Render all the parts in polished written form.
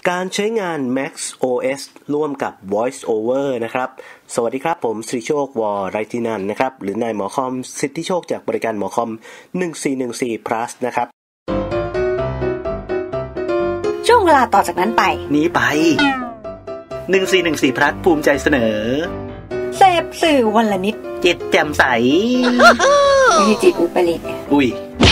การใช้งาน Mac OS ร่วมกับ Voice Over นะครับสวัสดีครับผมสิริโชควไรทินันท์นะครับหรือนายหมอคอมสิทธิโชคจากบริการหมอคอม1414 plus นะครับช่วงเวลาต่อจากนั้นไปนี้ไป1414 plus ภูมิใจเสนอเสพสื่อวันละนิดจิตแจ่มใสไม่ใช่จิตอุปริตอุ้ย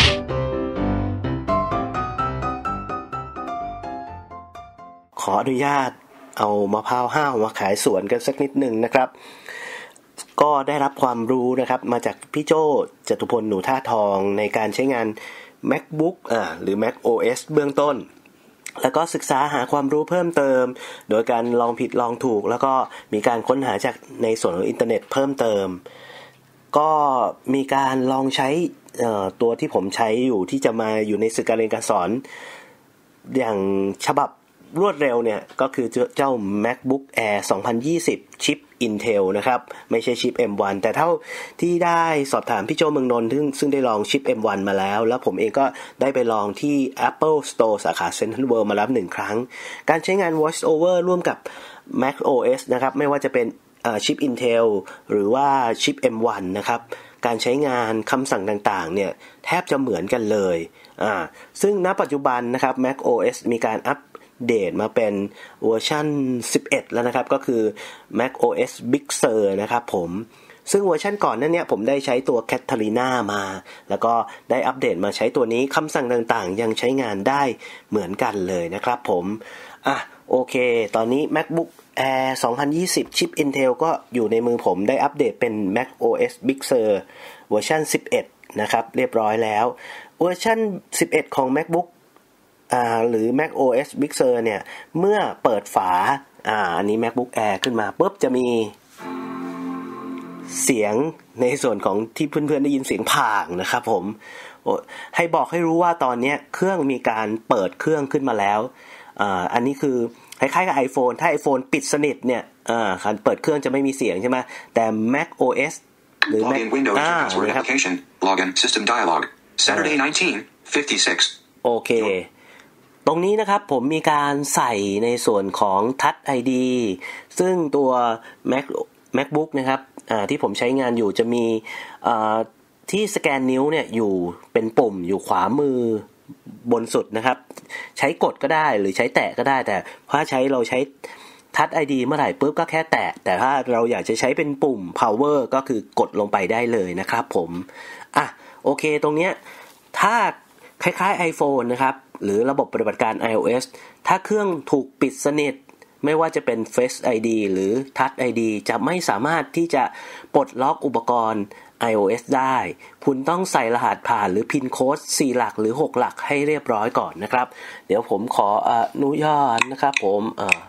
ขออนุญาตเอามะพร้าวห้าวมาขายสวนกันสักนิดหนึ่งนะครับก็ได้รับความรู้นะครับมาจากพี่โจ้จตุพลหนูท่าทองในการใช้งาน MacBook หรือ Mac OS เบื้องต้นแล้วก็ศึกษาหาความรู้เพิ่มเติมโดยการลองผิดลองถูกแล้วก็มีการค้นหาจากในส่วนของอินเทอร์เน็ตเพิ่มเติมก็มีการลองใช้ตัวที่ผมใช้อยู่ที่จะมาอยู่ในสื่อการเรียนการสอนอย่างฉบับรวดเร็วเนี่ยก็คือเจ้า MacBook Air 2020 ชิป Intel นะครับไม่ใช่ชิป M1 แต่เท่าที่ได้สอบถามพี่โจเมืองนนท์ซึ่งได้ลองชิป M1 มาแล้วผมเองก็ได้ไปลองที่ Apple Store สาขา Central World มาแล้ว1ครั้งการใช้งาน Voice Over ร่วมกับ Mac OS นะครับไม่ว่าจะเป็นชิป Intel หรือว่าชิป M1 นะครับการใช้งานคำสั่งต่างๆเนี่ยแทบจะเหมือนกันเลยซึ่งณปัจจุบันนะครับ Mac OS มีการอัปเดตมาเป็นเวอร์ชัน11แล้วนะครับก็คือ Mac OS Big Sur นะครับผมซึ่งเวอร์ชันก่อนนั้นเนี่ยผมได้ใช้ตัว Catalina มาแล้วก็ได้อัปเดตมาใช้ตัวนี้คำสั่งต่างๆยังใช้งานได้เหมือนกันเลยนะครับผมโอเคตอนนี้ MacBook Air 2020 ชิป Intel ก็อยู่ในมือผมได้อัปเดตเป็น Mac OS Big Sur เวอร์ชัน11นะครับเรียบร้อยแล้วเวอร์ชัน11ของ MacBookหรือ Mac OS Big Sur เนี่ยเมื่อเปิดฝาอันนี้ MacBook Air ขึ้นมาปุ๊บจะมีเสียงในส่วนของที่เพื่อนๆได้ยินเสียงผ่างนะครับผมให้บอกให้รู้ว่าตอนนี้เครื่องมีการเปิดเครื่องขึ้นมาแล้วอันนี้คือคล้ายๆกับ iPhone ถ้า iPhone ปิดสนิทเนี่ยการเปิดเครื่องจะไม่มีเสียงใช่ไหมแต่ Mac OS หรือ Mac Windows Password Application Login System Dialog Saturday 1956 โอเคตรงนี้นะครับผมมีการใส่ในส่วนของ Touch ID ซึ่งตัว MacBook นะครับที่ผมใช้งานอยู่จะมีที่สแกนนิ้วเนี่ยอยู่เป็นปุ่มอยู่ขวามือบนสุดนะครับใช้กดก็ได้หรือใช้แตะก็ได้แต่ถ้าเราใช้ Touch ID เมื่อไหร่ปุ๊บก็แค่แตะแต่ถ้าเราอยากจะใช้เป็นปุ่ม Power ก็คือกดลงไปได้เลยนะครับผมโอเคตรงเนี้ยถ้าคล้ายๆ iPhone นะครับหรือระบบปฏิบัติการ iOS ถ้าเครื่องถูกปิดสนิทไม่ว่าจะเป็น Face ID หรือ Touch ID จะไม่สามารถที่จะปลดล็อกอุปกรณ์ iOS ได้คุณต้องใส่รหัสผ่านหรือพินโค้ด4หลักหรือ6หลักให้เรียบร้อยก่อนนะครับเดี๋ยวผมขออนุญาตนะครับผม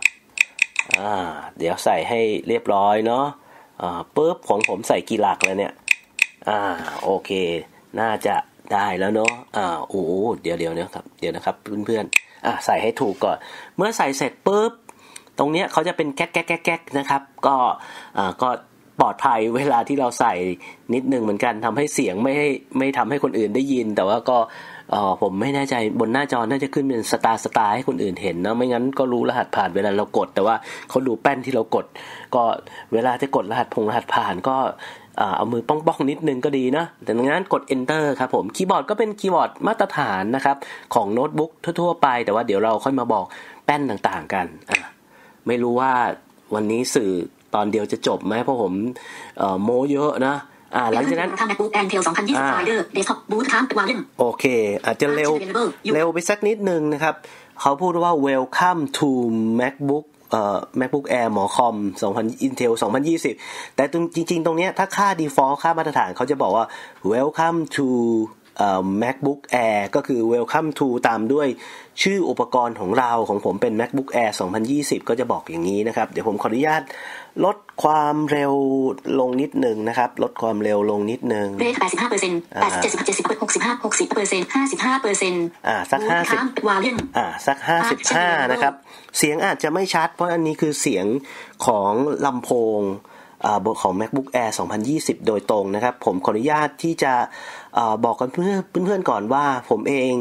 เดี๋ยวใส่ให้เรียบร้อยเนาะปุ๊บของผมใส่กี่หลักแล้วเนี่ยโอเคน่าจะได้แล้วเนาะเดี๋ยวนะครับเพื่อนๆใส่ให้ถูกก่อนเมื่อใส่เสร็จปุ๊บตรงเนี้ยเขาจะเป็นแก๊กๆๆๆนะครับก็ปลอดภัยเวลาที่เราใส่นิดนึงเหมือนกันทำให้เสียงไม่ทำให้คนอื่นได้ยินแต่ว่าก็ผมไม่แน่ใจบนหน้าจอน่าจะขึ้นเป็นสตาร์ให้คนอื่นเห็นนะไม่งั้นก็รู้รหัสผ่านเวลาเรากดแต่ว่าเขาดูแป้นที่เรากดก็เวลาจะกดรหัสผ่านก็เอามือป้องๆนิดนึงก็ดีนะแต่ดังนั้นกด Enter ครับผมคีย์บอร์ดก็เป็นคีย์บอร์ดมาตรฐานนะครับของโน้ตบุ๊กทั่วๆไปแต่ว่าเดี๋ยวเราค่อยมาบอกแป้นต่างๆกันไม่รู้ว่าวันนี้สื่อตอนเดียวจะจบไหมเพราะผมโม้เยอะนะหลังจากนั้น MacBook Intel 2020 Rider Desktop Boot Camp Volume โอเคอาจจะเร็วไปสักนิดนึงนะครับเขาพูดว่า Welcome to MacBook Air หมอคอมIntel 2020แต่จริงๆตรงนี้ถ้าค่า default ค่ามาตรฐานเขาจะบอกว่า Welcome to MacBook Air ก็คือ Welcome to ตามด้วยชื่ออุปกรณ์ของผมเป็น MacBook Air 2020ก็จะบอกอย่างนี้นะครับเดี๋ยวผมขออนุญาตลดความเร็วลงนิดนึงนะครับลดความเร็วลงนิดนึง 85% 70 65 60% 55% สัก50สัก55นะครับเสียงอาจจะไม่ชัดเพราะอันนี้คือเสียงของลำโพงของ MacBook Air 2020 โดยตรงนะครับผมขออนุญาตที่จะบอกกันเพื่อนๆก่อนว่าผมเอง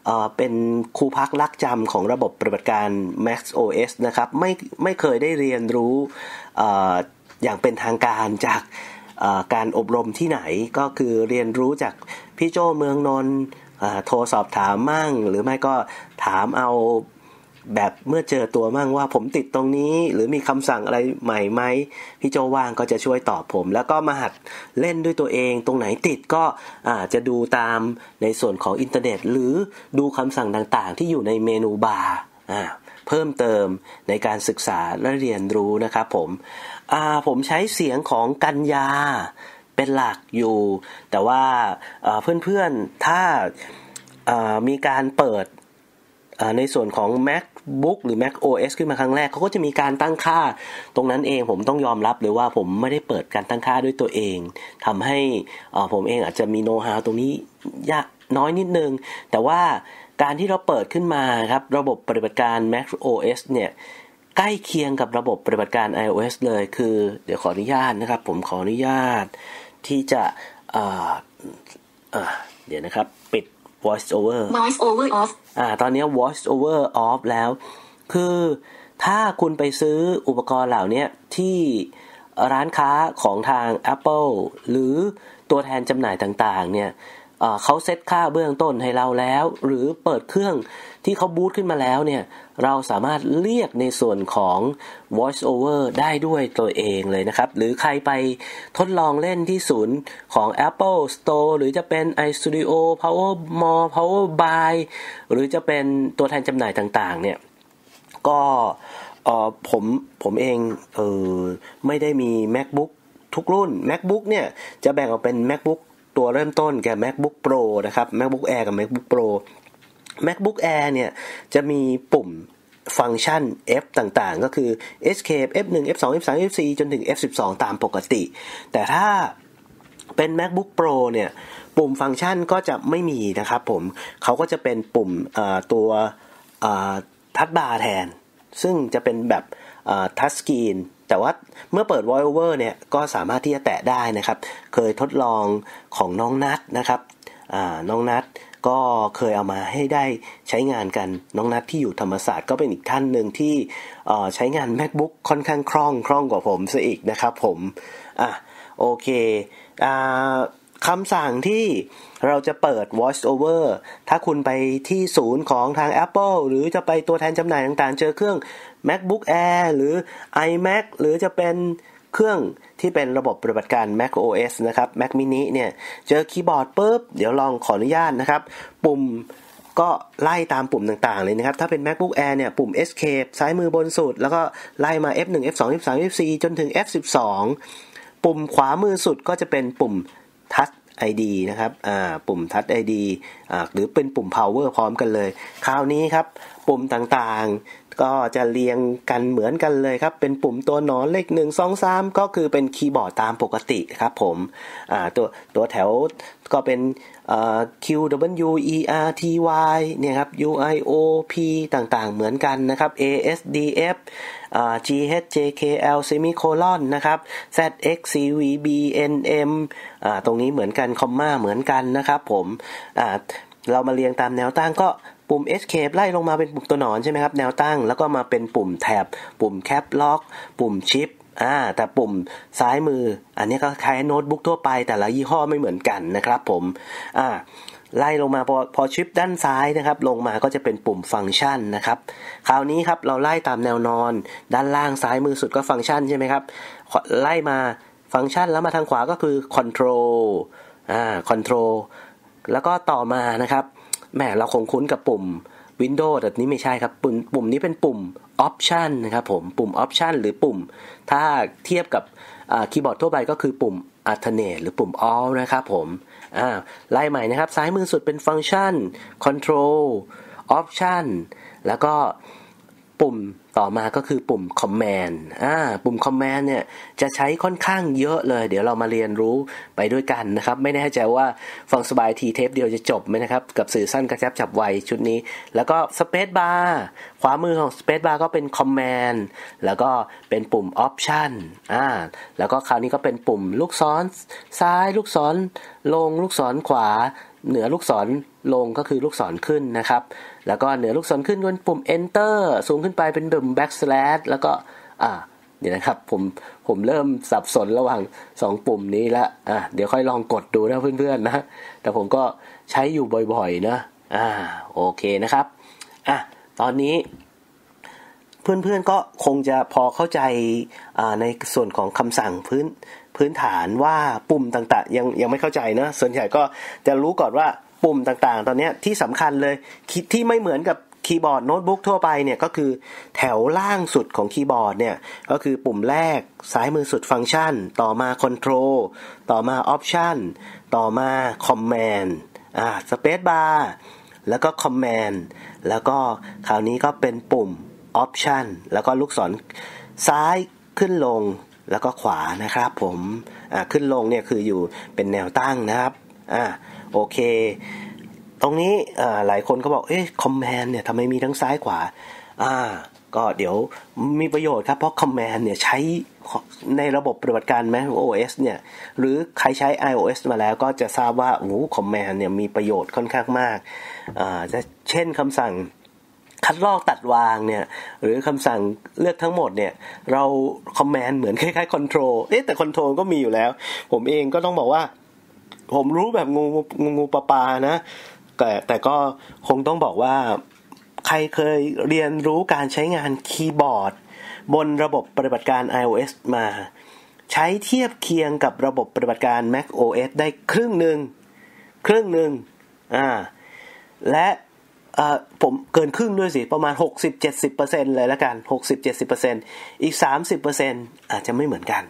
เป็นครูพักลักจำของระบบปฏิบัติการ Mac OS นะครับไม่เคยได้เรียนรู้อย่างเป็นทางการจากการอบรมที่ไหนก็คือเรียนรู้จากพี่โจเมืองนนท์โทรสอบถามมั่งหรือไม่ก็ถามเอาแบบเมื่อเจอตัวมั่งว่าผมติดตรงนี้หรือมีคำสั่งอะไรใหม่ไหมพี่โจว่างก็จะช่วยตอบผมแล้วก็มาหัดเล่นด้วยตัวเองตรงไหนติดก็จะดูตามในส่วนของอินเทอร์เน็ตหรือดูคำสั่งต่างๆที่อยู่ในเมนูบาร์เพิ่มเติมในการศึกษาและเรียนรู้นะครับผมใช้เสียงของกัญญาเป็นหลักอยู่แต่ว่าเพื่อนๆถ้ามีการเปิดในส่วนของ MacBook หรือ Mac OS ขึ้นมาครั้งแรกเขาก็จะมีการตั้งค่าตรงนั้นเองผมต้องยอมรับเลยว่าผมไม่ได้เปิดการตั้งค่าด้วยตัวเองทำให้ผมเองอาจจะมีโน้ตฮาวตรงนี้ยากน้อยนิดนึงแต่ว่าการที่เราเปิดขึ้นมาครับระบบปฏิบัติการ Mac OS เนี่ยใกล้เคียงกับระบบปฏิบัติการ iOS เลยคือเดี๋ยวขออนุญาตนะครับผมขออนุญาตที่จะเดี๋ยวนะครับปิด voice over off ตอนนี้ voice over off แล้วคือถ้าคุณไปซื้ออุปกรณ์เหล่านี้ที่ร้านค้าของทาง Apple หรือตัวแทนจำหน่ายต่างๆเนี่ยเขาเซตค่าเบื้องต้นให้เราแล้วหรือเปิดเครื่องที่เขาบูตขึ้นมาแล้วเนี่ยเราสามารถเรียกในส่วนของ voice over ได้ด้วยตัวเองเลยนะครับหรือใครไปทดลองเล่นที่ศูนย์ของ Apple Store หรือจะเป็น iStudio Power Mall Power Buy หรือจะเป็นตัวแทนจำหน่ายต่างๆเนี่ยก็ผมเองไม่ได้มี MacBook ทุกรุ่น MacBook เนี่ยจะแบ่งออกเป็น MacBookตัวเริ่มต้นกับ MacBook Pro นะครับ MacBook Air กับ MacBook Pro MacBook Air เนี่ยจะมีปุ่มฟังก์ชัน F ต่างๆก็คือ Escape F1 F2 F3 F4 จนถึง F12 ตามปกติแต่ถ้าเป็น MacBook Pro เนี่ยปุ่มฟังก์ชันก็จะไม่มีนะครับผมเขาก็จะเป็นปุ่มตัวทัชบาร์แทนซึ่งจะเป็นแบบทัชสกรีนแต่ว่าเมื่อเปิด Voice Over เนี่ยก็สามารถที่จะแตะได้นะครับเคยทดลองของน้องนัทนะครับน้องนัทก็เคยเอามาให้ได้ใช้งานกันน้องนัทที่อยู่ธรรมศาสตร์ก็เป็นอีกท่านหนึ่งที่ใช้งาน MacBook ค่อนข้างคล่องกว่าผมซะอีกนะครับผมโอเคคำสั่งที่เราจะเปิด Voice Over ถ้าคุณไปที่ศูนย์ของทาง Apple หรือจะไปตัวแทนจำหน่ายต่างๆเจอเครื่อง MacBook Air หรือ iMac หรือจะเป็นเครื่องที่เป็นระบบปฏิบัติการ Mac OS นะครับ Mac mini เนี่ยเจอคีย์บอร์ดปุ๊บเดี๋ยวลองขออนุญาตนะครับปุ่มก็ไล่ตามปุ่มต่างๆเลยนะครับถ้าเป็น MacBook Air เนี่ยปุ่ม Escape ซ้ายมือบนสุดแล้วก็ไล่มา F1 F2 F3 F4 จนถึง F12 ปุ่มขวามือสุดก็จะเป็นปุ่ม Touch ID นะครับปุ่ม Touch ID หรือเป็นปุ่ม Power พร้อมกันเลยคราวนี้ครับปุ่มต่างๆก็จะเรียงกันเหมือนกันเลยครับเป็นปุ่มตัวหนอนเลข1 2 3ก็คือเป็นคีย์บอร์ดตามปกติครับผมตัวแถวก็เป็นQ W E R T Y เนี่ยครับ U I O P ต่างๆเหมือนกันนะครับ A S D F G H J K L semicolon นะครับ Z X C V B N M ตรงนี้เหมือนกันคอมมาเหมือนกันนะครับผมเรามาเรียงตามแนวตั้งก็ปุ่ม Escape ไล่ลงมาเป็นปุ่มตัวหนอนใช่ไหมครับแนวตั้งแล้วก็มาเป็นปุ่มแท็บปุ่ม Cap Lock ปุ่ม Shift แต่ปุ่มซ้ายมืออันนี้ก็คล้ายโน้ตบุ๊กทั่วไปแต่ละยี่ห้อไม่เหมือนกันนะครับผมไล่ลงมาพอชิปด้านซ้ายนะครับลงมาก็จะเป็นปุ่มฟังก์ชันนะครับคราวนี้ครับเราไล่ตามแนวนอนด้านล่างซ้ายมือสุดก็ฟังก์ชันใช่ไหมครับไล่มาฟังก์ชันแล้วมาทางขวาก็คือ control control แล้วก็ต่อมานะครับแหมเราคงคุ้นกับปุ่ม Windows แต่นี้ไม่ใช่ครับปุ่มนี้เป็นปุ่ม Option นะครับผมปุ่ม Option หรือปุ่มถ้าเทียบกับคีย์บอร์ดทั่วไปก็คือปุ่ม Alternate หรือปุ่ม Alt นะครับผมไล่ใหม่นะครับซ้ายมือสุดเป็นฟังก์ชัน Control Option แล้วก็ปุ่มต่อมาก็คือปุ่ม Command ปุ่ม Command เนี่ยจะใช้ค่อนข้างเยอะเลยเดี๋ยวเรามาเรียนรู้ไปด้วยกันนะครับไม่แน่ใจว่าฟังสบายทีเทปเดียวจะจบไหมนะครับกับสื่อสั้นกระชับฉับไวชุดนี้แล้วก็ Space Bar ขวามือของ Space Bar ก็เป็น Command แล้วก็เป็นปุ่ม Option แล้วก็คราวนี้ก็เป็นปุ่มลูกศรซ้ายลูกศรลงลูกศรขวาเหนือลูกศรลงก็คือลูกศรขึ้นนะครับแล้วก็เหนือลูกศรขึ้นเป็นปุ่ม enter สูงขึ้นไปเป็นปุ่ม backslash แล้วก็เดี๋ยวนะครับผมเริ่มสับสนระหว่าง2ปุ่มนี้ละเดี๋ยวค่อยลองกดดูนะเพื่อนๆนะแต่ผมก็ใช้อยู่บ่อยๆนะโอเคนะครับตอนนี้เพื่อนๆก็คงจะพอเข้าใจในส่วนของคำสั่งพื้นฐานว่าปุ่มต่างๆยังไม่เข้าใจนะส่วนใหญ่ก็จะรู้ก่อนว่าปุ่มต่างๆตอนนี้ที่สำคัญเลยที่ไม่เหมือนกับคีย์บอร์ดโน้ตบุ๊กทั่วไปเนี่ยก็คือแถวล่างสุดของคีย์บอร์ดเนี่ยก็คือปุ่มแรกซ้ายมือสุดฟังก์ชันต่อมา Control ต่อมา Option ต่อมา Command Space Bar แล้วก็ Command แล้วก็คราวนี้ก็เป็นปุ่ม Option แล้วก็ลูกศรซ้ายขึ้นลงแล้วก็ขวานะครับผมขึ้นลงเนี่ยคืออยู่เป็นแนวตั้งนะครับโอเคตรงนี้หลายคนก็บอกคอมแมนด์เนี่ยทำไมมีทั้งซ้ายขวาก็เดี๋ยวมีประโยชน์ครับเพราะคอมแมนด์เนี่ยใช้ในระบบปฏิบัติการ Mac OS เนี่ยหรือใครใช้ iOS มาแล้วก็จะทราบว่าคอมแมนด์เนี่ยมีประโยชน์ค่อนข้างมากเช่นคำสั่งคัดลอกตัดวางเนี่ยหรือคำสั่งเลือกทั้งหมดเนี่ยเราคอมแมนด์เหมือนคล้ายๆคอนโทรลแต่คอนโทรลก็มีอยู่แล้วผมเองก็ต้องบอกว่าผมรู้แบบงูปลานะแต่ก็คงต้องบอกว่าใครเคยเรียนรู้การใช้งานคีย์บอร์ดบนระบบปฏิบัติการ iOS มาใช้เทียบเคียงกับระบบปฏิบัติการ Mac OS ได้ครึ่งหนึ่งและผมเกินครึ่งด้วยสิประมาณ 60-70% เลยละกัน 60-70% อีก 30% อาจจะไม่เหมือนกัน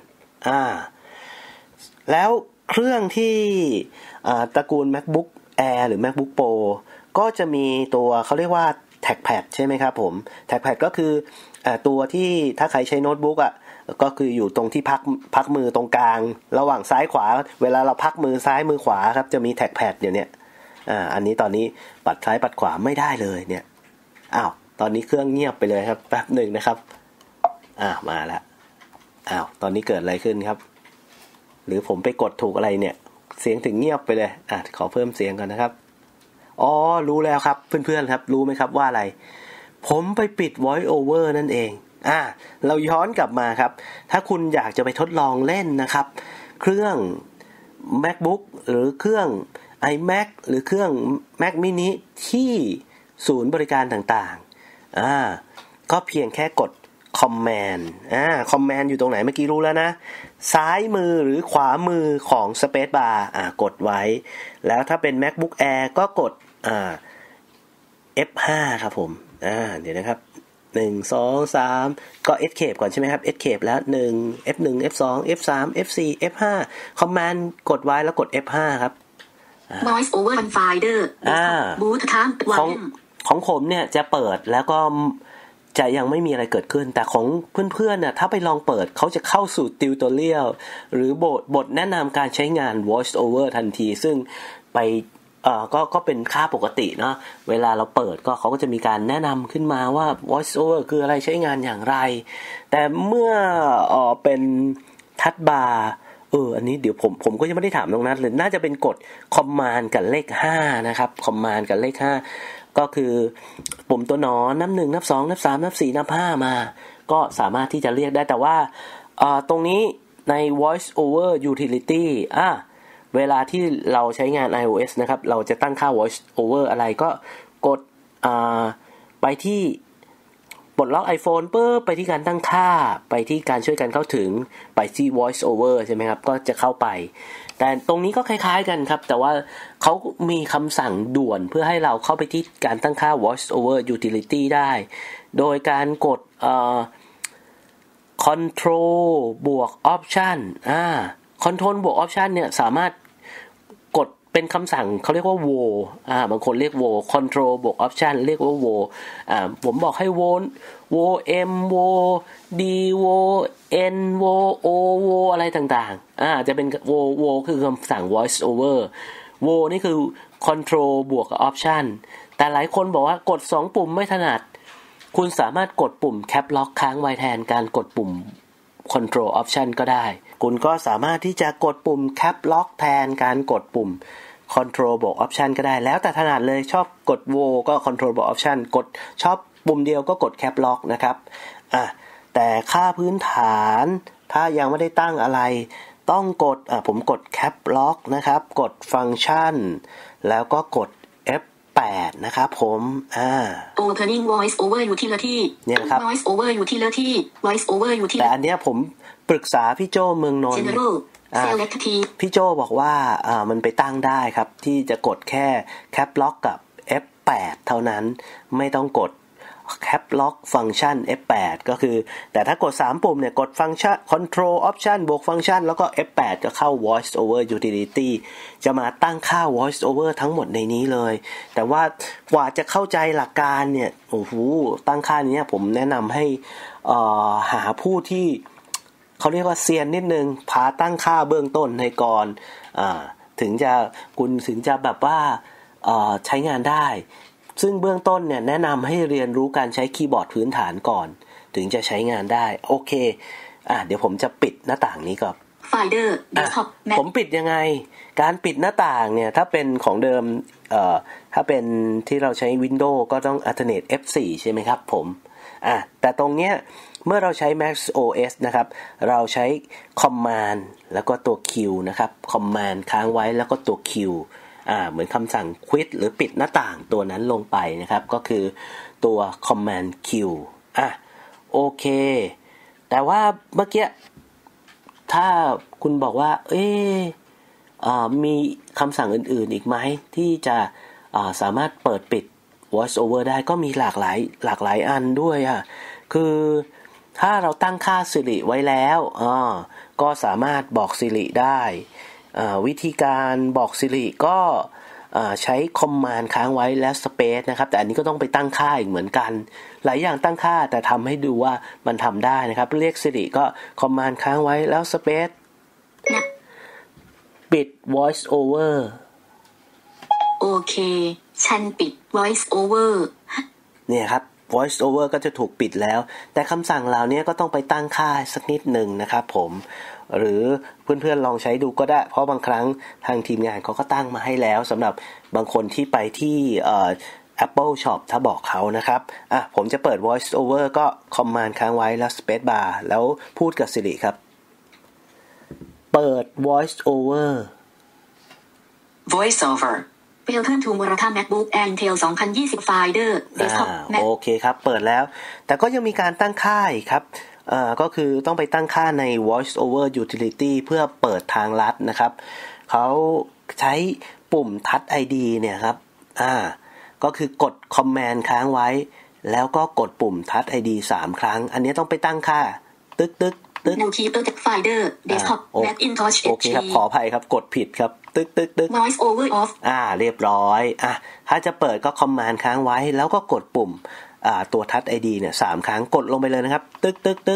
แล้วเครื่องที่ตระกูล MacBook Air หรือ MacBook Pro ก็จะมีตัวเขาเรียกว่า Trackpad ใช่ไหมครับผม Trackpad ก็คือตัวที่ถ้าใครใช้โน้ตบุ๊กก็คืออยู่ตรงที่พักมือตรงกลางระหว่างซ้ายขวาเวลาเราพักมือซ้ายมือขวาครับจะมี Trackpad อยู่เนี่ยอันนี้ตอนนี้ปัดซ้ายปัดขวาไม่ได้เลยเนี่ยตอนนี้เครื่องเงียบไปเลยครับแป๊บหนึ่งนะครับมาแล้วตอนนี้เกิดอะไรขึ้นครับหรือผมไปกดถูกอะไรเนี่ยเสียงถึงเงียบไปเลยขอเพิ่มเสียงก่อนนะครับรู้แล้วครับเพื่อนๆครับรู้ไหมครับว่าอะไรผมไปปิด voice over นั่นเองเราย้อนกลับมาครับถ้าคุณอยากจะไปทดลองเล่นนะครับเครื่อง MacBook หรือเครื่อง iMac หรือเครื่อง Mac mini ที่ศูนย์บริการต่างๆก็เพียงแค่กดCommand Command อยู่ตรงไหนเมื่อกี้รู้แล้วนะซ้ายมือหรือขวามือของ Space Bar กดไว้แล้วถ้าเป็น MacBook Air ก็กดF5 ครับผมเดี๋ยวนะครับ1 2 3ก็ Escape ก่อนใช่ไหมครับ Escape แล้ว1 F1 F2 F3 F4 F5 Command กดไว้แล้วกด F5 ครับ Voice over Finder Boot Time ของผมเนี่ยจะเปิดแล้วก็จะยังไม่มีอะไรเกิดขึ้นแต่ของเพื่อนๆน่ะถ้าไปลองเปิดเขาจะเข้าสู่ติวตอเรียลหรือบทแนะนำการใช้งาน voice over ทันทีซึ่งไปก็เป็นค่าปกติเนาะเวลาเราเปิดก็เขาก็จะมีการแนะนำขึ้นมาว่า voice over คืออะไรใช้งานอย่างไรแต่เมื่อเป็นทัชบาร์อันนี้เดี๋ยวผมก็ยังไม่ได้ถามตรงนั้นเลยน่าจะเป็นกด command กับเลข5นะครับ command กับเลข5ก็คือปุ่มตัวหนอนนับ1นับ2นับ3นับ4นับ5มาก็สามารถที่จะเรียกได้แต่ว่าตรงนี้ใน voice over utility เวลาที่เราใช้งาน iOS นะครับเราจะตั้งค่า voice over อะไรก็กดไปที่ปลดล็อก iPhone ไปที่การตั้งค่าไปที่การช่วยกันเข้าถึงไปที่ voice over ใช่ไหมครับก็จะเข้าไปแต่ตรงนี้ก็คล้ายๆกันครับแต่ว่าเขามีคำสั่งด่วนเพื่อให้เราเข้าไปที่การตั้งค่า voice over utility ได้โดยการกดcontrol บวก option control บวก option เนี่ยสามารถกดเป็นคำสั่งเขาเรียกว่า wo บางคนเรียก wo control บวก option เรียกว่า wo ผมบอกให้ wo m wo d wo n wo o wo อะไรต่างๆจะเป็น wo คือคำสั่ง voice over wo นี่คือ control บวก option แต่หลายคนบอกว่ากด2ปุ่มไม่ถนัดคุณสามารถกดปุ่ม cap lock ค้างไว้แทนการกดปุ่ม control option ก็ได้คุณก็สามารถที่จะกดปุ่ม cap lock แทนการกดปุ่ม Control บวก Option ก็ได้แล้วแต่ถนัดเลยชอบกด V ก็ Control บวก Option กดชอบปุ่มเดียวก็กด Cap Lock นะครับแต่ค่าพื้นฐานถ้ายังไม่ได้ตั้งอะไรต้องกดผมกด Cap Lock นะครับกดฟังก์ชันแล้วก็กด F8 นะครับผม Opening Voice Over Utility เนี่ยครับ Voice Over Utility Voice Over Utility แต่อันเนี้ยผมปรึกษาพี่โจเมืองนนท์พี่โจบอกว่ามันไปตั้งได้ครับที่จะกดแค่ Cap Lock กับ F8 เท่านั้นไม่ต้องกดCap Lock ฟังก์ชัน F8 ก็คือแต่ถ้ากด3ปุ่มเนี่ยกดฟังก์ชัน Control Option บวกฟังก์ชันแล้วก็ F8 ก็เข้า Voice Over Utility จะมาตั้งค่า Voice Over ทั้งหมดในนี้เลยแต่ว่ากว่าจะเข้าใจหลักการเนี่ยโอ้โหตั้งค่านี้ผมแนะนำให้หาผู้ที่เขาเรียกว่าเซียนนิดนึงพาตั้งค่าเบื้องต้นให้ก่อนถึงจะแบบว่าใช้งานได้ซึ่งเบื้องต้นเนี่ยแนะนำให้เรียนรู้การใช้คีย์บอร์ดพื้นฐานก่อนถึงจะใช้งานได้โอเคเดี๋ยวผมจะปิดหน้าต่างนี้ก่อน Finder Desktop ผมปิดยังไงการปิดหน้าต่างเนี่ยถ้าเป็นของเดิมถ้าเป็นที่เราใช้ Windows ก็ต้อง Alternate F4 ใช่ไหมครับผมแต่ตรงเนี้ยเมื่อเราใช้ Mac OS นะครับเราใช้ Command แล้วก็ตัว Q นะครับ Command ค้างไว้แล้วก็ตัว Qเหมือนคำสั่ง quit หรือปิดหน้าต่างตัวนั้นลงไปนะครับก็คือตัว command Q โอเคแต่ว่าเมื่อกี้ถ้าคุณบอกว่ามีคำสั่งอื่นๆอีกไหมที่จะสามารถเปิดปิด voice over ได้ก็มีหลากหลายอันด้วยคือถ้าเราตั้งค่า Siri ไว้แล้วก็สามารถบอก Siri ได้วิธีการบอก Siri ก็ใช้ Command ค้างไว้และ Space นะครับแต่อันนี้ก็ต้องไปตั้งค่าอีกเหมือนกันหลายอย่างตั้งค่าแต่ทำให้ดูว่ามันทำได้นะครับเรียก Siri ก็ Command ค้างไว้แล้ว Space ปิด Voice Over โอเคฉันปิด Voice Over เนี่ยครับ Voice Over ก็จะถูกปิดแล้วแต่คำสั่งเหล่านี้ก็ต้องไปตั้งค่าสักนิดหนึ่งนะครับผมหรือเพื่อนๆลองใช้ดูก็ได้เพราะบางครั้งทางทีมงานเขาก็ตั้งมาให้แล้วสำหรับบางคนที่ไปที่Apple Shop ถ้าบอกเขานะครับผมจะเปิด Voice Over ก็ Command ค้างไว้แล้ว Space Bar แล้วพูดกับ Siri ครับเปิด Voice Over Voice Over Welcome to Murata MacBook Air Intel 2020 Finder Desktop โอเคครับเปิดแล้วแต่ก็ยังมีการตั้งค่าอีกครับก็คือต้องไปตั้งค่าใน Voice Over Utility เพื่อเปิดทางลัดนะครับเขาใช้ปุ่ม Touch ID เนี่ยครับก็คือกด Command ค้างไว้แล้วก็กดปุ่ม Touch ID 3 ครั้งอันนี้ต้องไปตั้งค่าตึ๊ก No Keeper Finder Desktop Macintosh โอเคครับขออภัยครับกดผิดครับตึ๊ก Voice Over Off เรียบร้อยถ้าจะเปิดก็ Command ค้างไว้แล้วก็กดปุ่มตัว Touch ID เนี่ย3ครั้งกดลงไปเลยนะครับตึ๊ก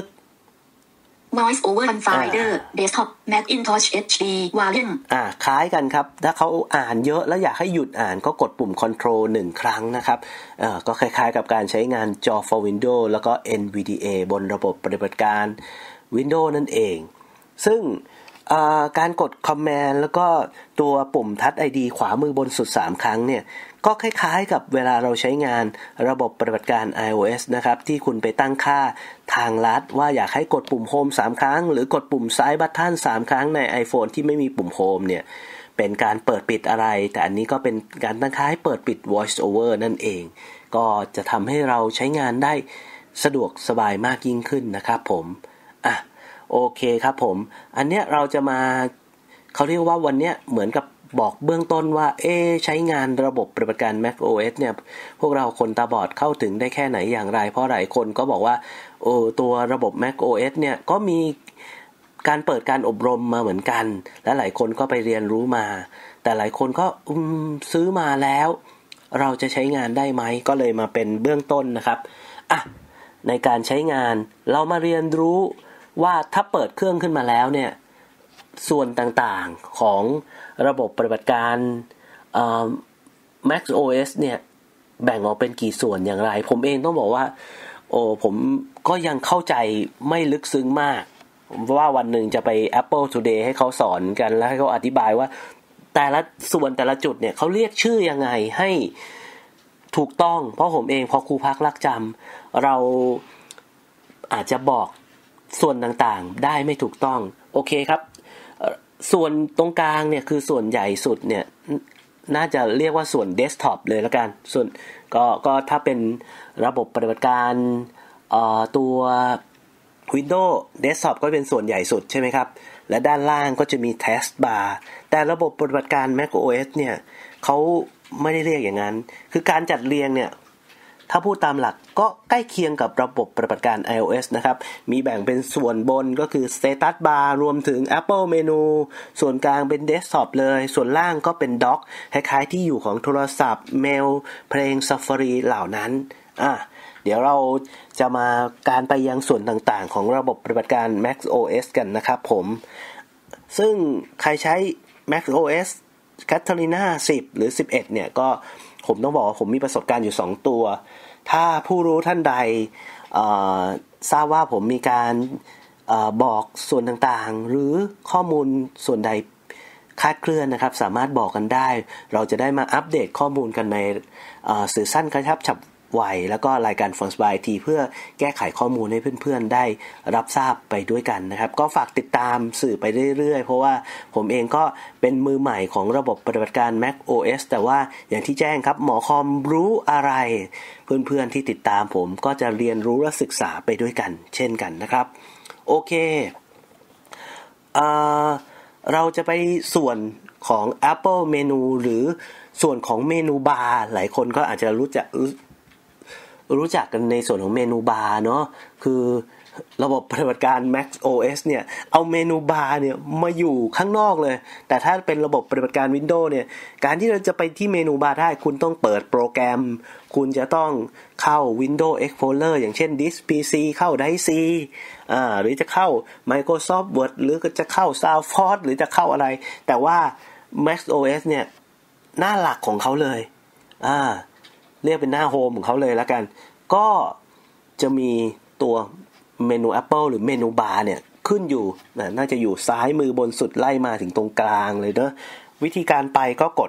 Voice Over Finder Desktop Macintosh HD Volume คล้ายกันครับถ้าเขาอ่านเยอะแล้วอยากให้หยุดอ่านก็กดปุ่ม Control 1 ครั้งนะครับก็คล้ายๆกับการใช้งานจอ for Windows แล้วก็ NVDA บนระบบปฏิบัติการ Windows นั่นเองซึ่งการกด Command แล้วก็ตัวปุ่ม Touch ID ขวามือบนสุด3ครั้งเนี่ยก็คล้ายๆกับเวลาเราใช้งานระบบปฏิบัติการ iOS นะครับที่คุณไปตั้งค่าทางลัดว่าอยากให้กดปุ่ม Home 3 ครั้งหรือกดปุ่มซ้ายบัตทัน3ครั้งใน iPhone ที่ไม่มีปุ่ม Home เนี่ยเป็นการเปิดปิดอะไรแต่อันนี้ก็เป็นการตั้งค่าให้เปิดปิด Voice Over นั่นเองก็จะทำให้เราใช้งานได้สะดวกสบายมากยิ่งขึ้นนะครับผมโอเคครับผมอันเนี้ยเราจะมาเขาเรียกว่าวันเนี้ยเหมือนกับบอกเบื้องต้นว่าใช้งานระบบปฏิบัติการ Mac OS เนี่ยพวกเราคนตาบอดเข้าถึงได้แค่ไหนอย่างไรเพราะหลายคนก็บอกว่าตัวระบบ Mac OS เนี่ยก็มีการเปิดการอบรมมาเหมือนกันและหลายคนก็ไปเรียนรู้มาแต่หลายคนก็ซื้อมาแล้วเราจะใช้งานได้ไหมก็เลยมาเป็นเบื้องต้นนะครับในการใช้งานเรามาเรียนรู้ว่าถ้าเปิดเครื่องขึ้นมาแล้วเนี่ยส่วนต่างๆของระบบปฏิบัติการ Mac OS เนี่ยแบ่งออกเป็นกี่ส่วนอย่างไรผมเองต้องบอกว่าผมก็ยังเข้าใจไม่ลึกซึ้งมากว่าวันหนึ่งจะไป Apple Today ให้เขาสอนกันแล้วให้เขาอธิบายว่าแต่ละส่วนแต่ละจุดเนี่ยเขาเรียกชื่อยังไงให้ถูกต้องเพราะผมเองพอครูพักรักจำเราอาจจะบอกส่วนต่างๆได้ไม่ถูกต้องโอเคครับส่วนตรงกลางเนี่ยคือส่วนใหญ่สุดเนี่ยน่าจะเรียกว่าส่วนเดสก์ท็อปเลยละกันส่วนก็ถ้าเป็นระบบปฏิบัติการตัว Windows Desktop ก็เป็นส่วนใหญ่สุดใช่ไหมครับและด้านล่างก็จะมี Taskbar แต่ระบบปฏิบัติการ macOS เนี่ยเขาไม่ได้เรียกอย่างนั้นคือการจัดเรียงเนี่ยถ้าพูดตามหลักก็ใกล้เคียงกับระบบปฏิบัติการ iOS นะครับมีแบ่งเป็นส่วนบนก็คือ Status Bar รวมถึง Apple Menu ส่วนกลางเป็น Desktop เลยส่วนล่างก็เป็น Dock คล้ายๆที่อยู่ของโทรศัพท์เมลเพลง Safari เหล่านั้นเดี๋ยวเราจะมาการไปยังส่วนต่างๆของระบบปฏิบัติการ macOS กันนะครับผมซึ่งใครใช้ macOS Catalina 10 หรือ 11 เนี่ยก็ผมต้องบอกว่าผมมีประสบการณ์อยู่2ตัวถ้าผู้รู้ท่านใดทราบว่าผมมีการบอกส่วนต่างๆหรือข้อมูลส่วนใดคลาดเคลื่อนนะครับสามารถบอกกันได้เราจะได้มาอัปเดตข้อมูลกันในสื่อสั้นกระชับฉับไวแล้วก็รายการฟังสบายทีเพื่อแก้ไขข้อมูลให้เพื่อนๆได้รับทราบไปด้วยกันนะครับก็ฝากติดตามสื่อไปเรื่อยๆเพราะว่าผมเองก็เป็นมือใหม่ของระบบปฏิบัติการ macOS แต่ว่าอย่างที่แจ้งครับหมอคอมรู้อะไรเพื่อนๆที่ติดตามผมก็จะเรียนรู้และศึกษาไปด้วยกันเช่นกันนะครับโอเคเราจะไปส่วนของ Apple เมนูหรือส่วนของเมนูบาร์หลายคนก็อาจจะรู้จักกันในส่วนของเมนูบาร์เนาะคือระบบปฏิบัติการ macOS เนี่ยเอาเมนูบาร์เนี่ยมาอยู่ข้างนอกเลยแต่ถ้าเป็นระบบปฏิบัติการ Windows เนี่ยการที่เราจะไปที่เมนูบาร์ได้คุณต้องเปิดโปรแกรมคุณจะต้องเข้า Windows Explorer อย่างเช่น Disk PC เข้า Disk C หรือจะเข้า Microsoft Word หรือจะเข้า Salesforce หรือจะเข้าอะไรแต่ว่า macOS เนี่ยหน้าหลักของเขาเลยเรียกเป็นหน้าโฮมของเขาเลยแล้วกันก็จะมีตัวเมนู Apple หรือเมนูบาร์เนี่ยขึ้นอยู่น่าจะอยู่ซ้ายมือบนสุดไล่มาถึงตรงกลางเลยเนอะวิธีการไปก็กด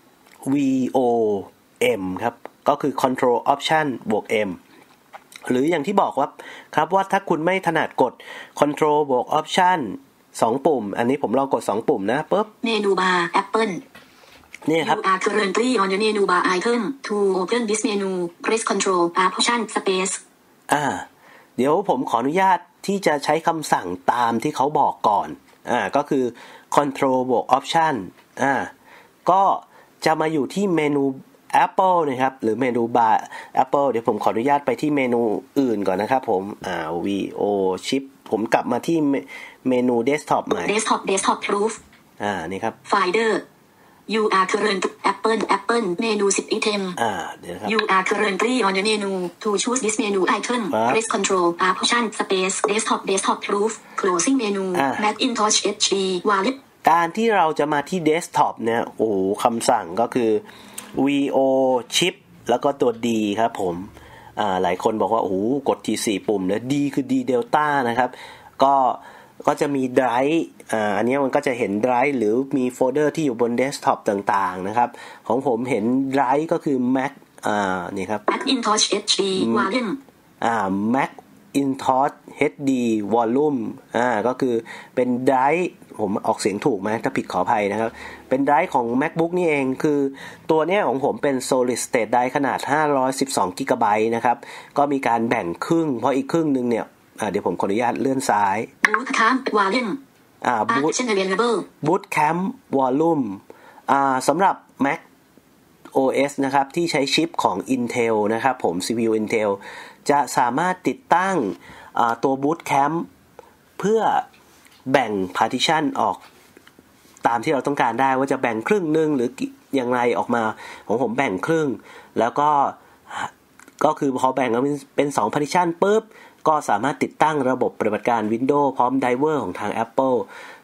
VOM ครับก็คือ Control Option บวก M หรืออย่างที่บอกว่าครับว่าถ้าคุณไม่ถนัดกด Control บวก Option 2 ปุ่มอันนี้ผมลองกด2ปุ่มนะปุ๊บเมนูบาร์ Apple นี่ครับ You are currently on the menu bar item to open this menu press control option space เดี๋ยวผมขออนุญาตที่จะใช้คำสั่งตามที่เขาบอกก่อนก็คือ control บวก option ก็จะมาอยู่ที่เมนู Apple นะครับหรือเมนูบาร์ Apple เดี๋ยวผมขออนุญาตไปที่เมนูอื่นก่อนนะครับผมVO Chip ผมกลับมาที่เมนู Desktop ใหม่ Desktop proof นี่ครับ Finder You are current Apple เมนู10 item เดี๋ยวครับ You are currently on the menu to choose this menu item press control option space desktop proof closing menu Macintosh HD wallet การที่เราจะมาที่ Desktop เนี่ยคำสั่งก็คือ VO chip แล้วก็ตัว D ครับผมหลายคนบอกว่ากดที4ปุ่มแล้ว D คือ D Delta นะครับก็จะมี Drive อันนี้มันก็จะเห็น Drive หรือมีโฟลเดอร์ที่อยู่บนเดสก์ท็อปต่างๆนะครับของผมเห็น Drive ก็คือ Mac นี่ครับ Macintosh HD volume Macintosh HD volume ก็คือเป็น Drive ผมออกเสียงถูกไหมถ้าผิดขออภัยนะครับเป็น Drive ของ MacBook นี่เองคือตัวเนี้ยของผมเป็น Solid State Drive ขนาด512 GB นะครับก็มีการแบ่งครึ่งเพราะอีกครึ่งนึงเนี่ยเดี๋ยวผมขออนุญาตเลื่อนซ้าย Bootcamp volume Bootcamp volume สำหรับ Mac OS นะครับที่ใช้ชิปของ Intel นะครับผม CPU Intel จะสามารถติดตั้งตัว Bootcamp เพื่อแบ่ง partition ออกตามที่เราต้องการได้ว่าจะแบ่งครึ่งนึงหรืออย่างไรออกมาของผมแบ่งครึ่งแล้วก็คือพอแบ่งเป็น2 partition ปุ๊บก็สามารถติดตั้งระบบปฏิบัติการ Windows พร้อม driver ของทาง Apple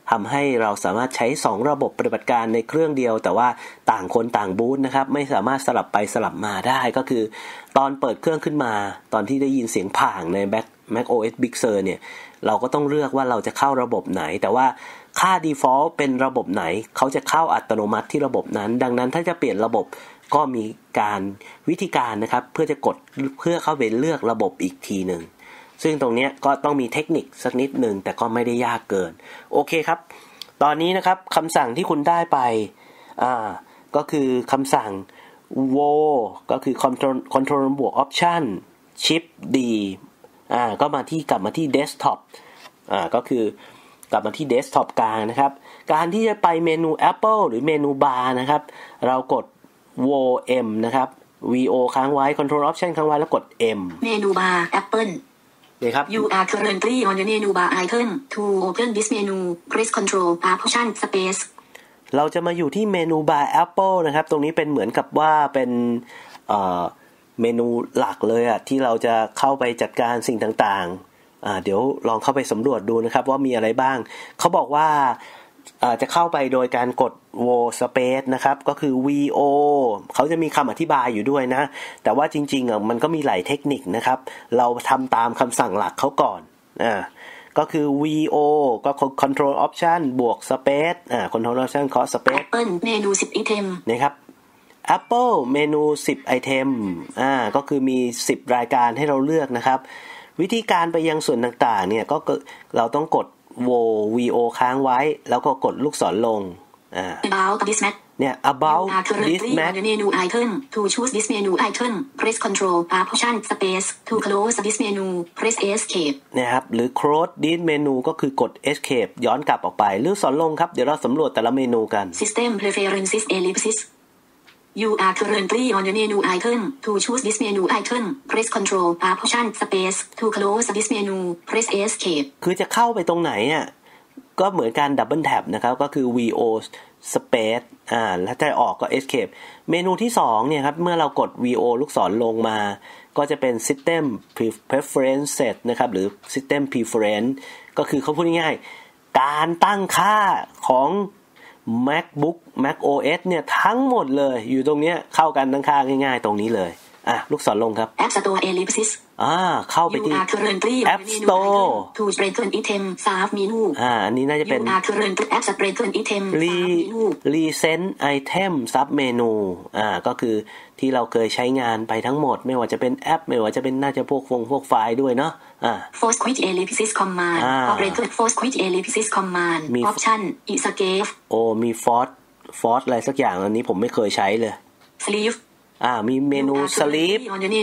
ทำให้เราสามารถใช้2ระบบปฏิบัติการในเครื่องเดียวแต่ว่าต่างคนต่างบูตนะครับไม่สามารถสลับไปสลับมาได้ก็คือตอนเปิดเครื่องขึ้นมาตอนที่ได้ยินเสียงผ่างใน Mac OS Big Sur เนี่ยเราก็ต้องเลือกว่าเราจะเข้าระบบไหนแต่ว่าค่า default เป็นระบบไหนเขาจะเข้าอัตโนมัติที่ระบบนั้นดังนั้นถ้าจะเปลี่ยนระบบก็มีการวิธีการนะครับเพื่อจะกดเพื่อเข้าไปเลือกระบบอีกทีหนึ่งซึ่งตรงนี้ก็ต้องมีเทคนิคสักนิดหนึ่งแต่ก็ไม่ได้ยากเกินโอเคครับตอนนี้นะครับคำสั่งที่คุณได้ไปก็คือคำสั่ง wo ก็คือ control บวก option shift d ก็กลับมาที่ desktop ก็คือกลับมาที่ desktop กลางนะครับการที่จะไปเมนู Apple หรือเมนูบาร์นะครับเรากด wo m นะครับ vo ค้างไว้ control option ค้างไว้แล้วกด m เมนูบาร์ Apple นี่ครับ You are currently on the menu bar icon to open this menu press control option space เราจะมาอยู่ที่เมนูบาร์ Apple นะครับตรงนี้เป็นเหมือนกับว่าเป็นเมนูหลักเลยที่เราจะเข้าไปจัดการสิ่งต่างๆเดี๋ยวลองเข้าไปสำรวจดูนะครับว่ามีอะไรบ้างเขาบอกว่าจะเข้าไปโดยการกด wo space นะครับก็คือ vo เขาจะมีคำอธิบายอยู่ด้วยนะแต่ว่าจริงๆมันก็มีหลายเทคนิคนะครับเราทำตามคำสั่งหลักเขาก่อนก็คือ vo ก็ control option บวก space control option เคาะ space Apple เมนู10 item นะครับ Apple เมนู10 item ก็คือมี10รายการให้เราเลือกนะครับวิธีการไปยังส่วนต่างๆเนี่ยก็เราต้องกดvo ค้างไว้แล้วก็กดลูกศรลง about this Mac เนี่ย about this Mac menu icon to choose this menu icon press control option space to close this menu press escape นะครับหรือ close this menu ก็คือกด escape ย้อนกลับออกไปลูกศรลงครับเดี๋ยวเราสำรวจแต่ละเมนูกัน system preferences ellipsis You are currently on the menu icon to choose this menu icon press control option space to close this menu press escape คือจะเข้าไปตรงไหนก็เหมือนการดับเบิลแท็บนะครับก็คือ vo space แล้วจะออกก็ escape เมนูที่2เนี่ยครับเมื่อเรากด vo ลูกศรลงมาก็จะเป็น system preferences นะครับหรือ system preference ก็คือเขาพูดง่ายๆการตั้งค่าของ MacBook Mac OS เนี่ยทั้งหมดเลยอยู่ตรงนี้เข้ากันตั้งค่าง่ายๆตรงนี้เลยลูกศรลงครับ App Store ellipsis เข้าไปที่ App Store to strengthen item save menu อันนี้น่าจะเป็น You are currently App strengthen item recent item sub menu ก็คือที่เราเคยใช้งานไปทั้งหมดไม่ว่าจะเป็นแอปไม่ว่าจะเป็นน่าจะพวกไฟล์ด้วยเนาะ force quit ellipsis command operator force quit ellipsis command option escape มี force อะไรสักอย่างอันนี้ผมไม่เคยใช้เลย sleep มีเมนู sleep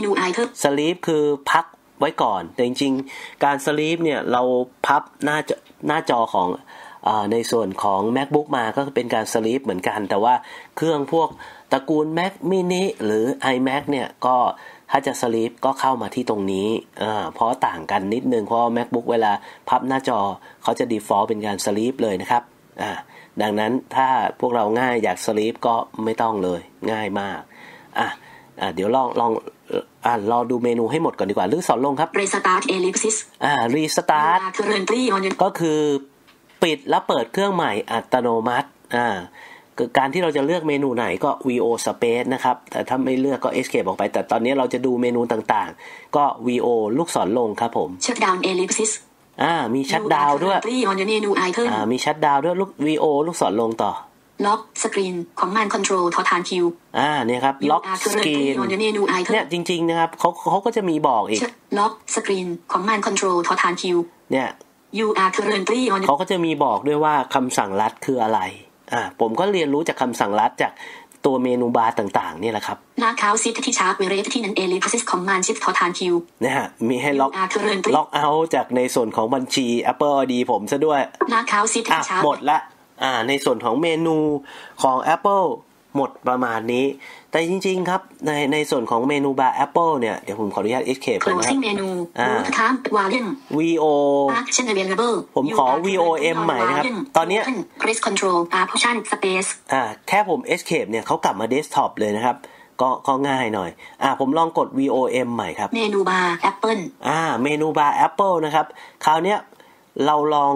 sleep คือพักไว้ก่อนแต่จริงๆการ sleep เนี่ยเราพับหน้าจอของในส่วนของ MacBook มาก็เป็นการ sleep เหมือนกันแต่ว่าเครื่องพวกตระกูล Mac mini หรือ iMac เนี่ยก็ถ้าจะ sleep ก็เข้ามาที่ตรงนี้เพราะต่างกันนิดนึงเพราะ MacBook เวลาพับหน้าจอเขาจะ default เป็นการ sleep เลยนะครับดังนั้นถ้าพวกเราง่ายอยาก sleep ก็ไม่ต้องเลยง่ายมากเดี๋ยวลองรอดูเมนูให้หมดก่อนดีกว่าลูกศรลงครับ Restart ellipsis Restart ก็คือปิดแล้วเปิดเครื่องใหม่อัตโนมัติการที่เราจะเลือกเมนูไหนก็ vo space นะครับแต่ถ้าไม่เลือกก็ escape ออกไปแต่ตอนนี้เราจะดูเมนูต่างๆก็ vo ลูกศรลงครับผม Shutdown ellipsis มี Shutdown ด้วยมี Shutdown ด้วยvo ลูกศรลงต่อล็อกสกรีนของมันคอนโทรลทอทานคิวเนี่ยครับล็อกสกรีนเนี่ยจริงๆนะครับเขาก็จะมีบอกอีกล็อกสกรีนของมันคอนโทรลทอทานคิวเนี่ย You are currently on เขาก็จะมีบอกด้วยว่าคำสั่งลัดคืออะไรผมก็เรียนรู้จากคำสั่งลัดจากตัวเมนูบาร์ต่างๆนี่แหละครับหน้าเขาซิทที่ชาร์ปเวเรที่นั้นเอลิพัสของมันชิฟทอทานคิวนะฮะมีให้ล็อกเอาจากในส่วนของบัญชี Apple ID ผมซะด้วยหน้าเขาซิทที่ชาร์ปหมดละในส่วนของเมนูของ Apple หมดประมาณนี้แต่จริงๆครับในส่วนของเมนูบาร์ Apple เนี่ยเดี๋ยวผมขออนุญาต escape ก่อนนะครับ closing menu bootcamp volume vo action available ผมขอ vom ใหม่นะครับตอนนี้ press control option space แค่ผม escape เนี่ยเขากลับมา desktop เลยนะครับก็ง่ายหน่อยผมลองกด vom ใหม่ครับเมนูบาร์ Apple เมนูบาร์ Apple นะครับคราวเนี้ยเราลอง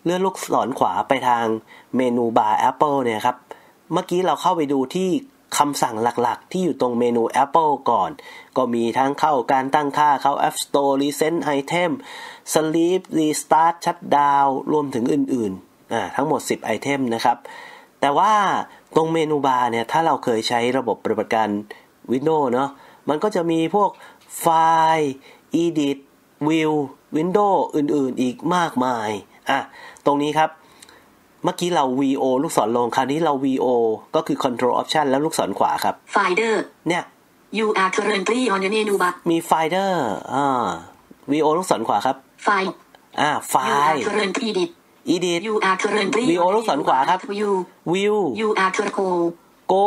เลื่อนลูกศรขวาไปทางเมนูบาร์ Apple เนี่ยครับเมื่อกี้เราเข้าไปดูที่คำสั่งหลักๆที่อยู่ตรงเมนู Apple ก่อนก็มีทั้งเข้าการตั้งค่าเข้า App Store Recent Item Sleep Restart Shutdown รวมถึงอื่นๆทั้งหมด10ไอเทมนะครับแต่ว่าตรงเมนูบาร์เนี่ยถ้าเราเคยใช้ระบบปฏิบัติการ Windows เนาะมันก็จะมีพวกไฟล์ Edit View Windows อื่นๆอีกมากมายตรงนี้ครับเมื่อกี้เรา VO ลูกศรลงคราวนี้เรา VO ก็คือ Control Option แล้วลูกศรขวาครับ Finder เนี่ย You are currently on your menu bar มี Finder VO ลูกศรขวาครับ File File You are currently Edit You are currently VO ลูกศรขวาครับ View You are currently Go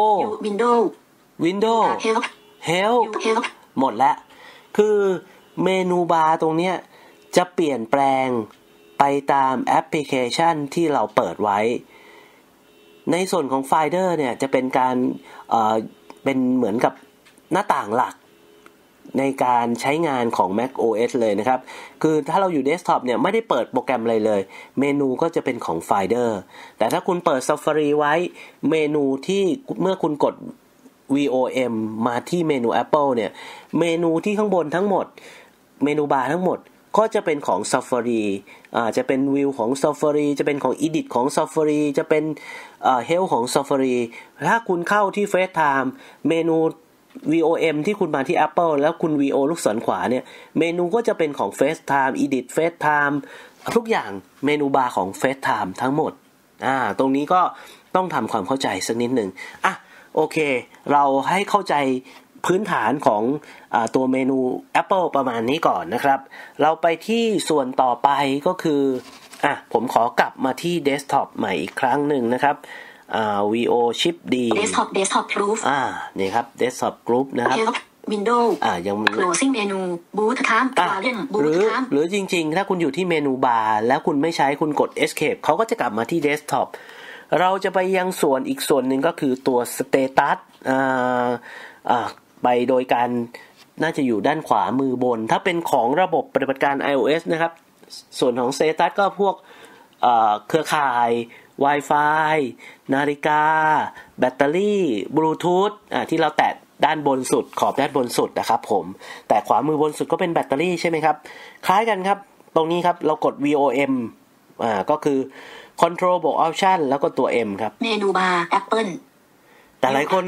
Window Help หมดแล้วคือเมนูบาร์ตรงเนี้ยจะเปลี่ยนแปลงไปตามแอปพลิเคชันที่เราเปิดไว้ในส่วนของ Finder เนี่ยจะเป็นการเป็นเหมือนกับหน้าต่างหลักในการใช้งานของ Mac OS เลยนะครับคือถ้าเราอยู่เดสก์ท็อปเนี่ยไม่ได้เปิดโปรแกรมอะไรเลยเมนูก็จะเป็นของ Finder แต่ถ้าคุณเปิด Safari ไว้เมนูที่เมื่อคุณกด VOM มาที่เมนู Apple เนี่ยเมนูที่ข้างบนทั้งหมดเมนูบาร์ทั้งหมดก็จะเป็นของ Safari จะเป็นวิวของ Safari จะเป็นของ Edit ของ Safari จะเป็นHelp ของ Safari ถ้าคุณเข้าที่ FaceTime เมนู VOM ที่คุณมาที่ Apple แล้วคุณ VO ลูกศรขวาเนี่ยเมนูก็จะเป็นของ FaceTime Edit FaceTime ทุกอย่างเมนูบาร์ของ FaceTime ทั้งหมดตรงนี้ก็ต้องทำความเข้าใจสักนิดหนึ่งโอเคเราให้เข้าใจพื้นฐานของตัวเมนู Apple ประมาณนี้ก่อนนะครับเราไปที่ส่วนต่อไปก็คือผมขอกลับมาที่เดสก์ท็อปใหม่อีกครั้งหนึ่งนะครับVO Shift D Desktop Group นี่ครับ Desktop Group นะครับ Window ยังมี Closing Menu Boot Camp หรือจริงๆถ้าคุณอยู่ที่เมนูบาร์แล้วคุณไม่ใช้คุณกด Escape เขาก็จะกลับมาที่ Desktop เราจะไปยังส่วนอีกส่วนหนึ่งก็คือตัว Status ไปโดยการน่าจะอยู่ด้านขวามือบนถ้าเป็นของระบบปฏิบัติการ iOS นะครับส่วนของ Status ก็พวกเครือข่าย Wi-Fi นาฬิกาแบตเตอรี่บลูทูธที่เราแตะด้านบนสุดขอบด้านบนสุดนะครับผมแต่ขวามือบนสุดก็เป็นแบตเตอรี่ใช่ไหมครับคล้ายกันครับตรงนี้ครับเรากด VOM ก็คือ Control บวก Option แล้วก็ตัว M ครับเมนูบาร์ Apple แต่หลายคน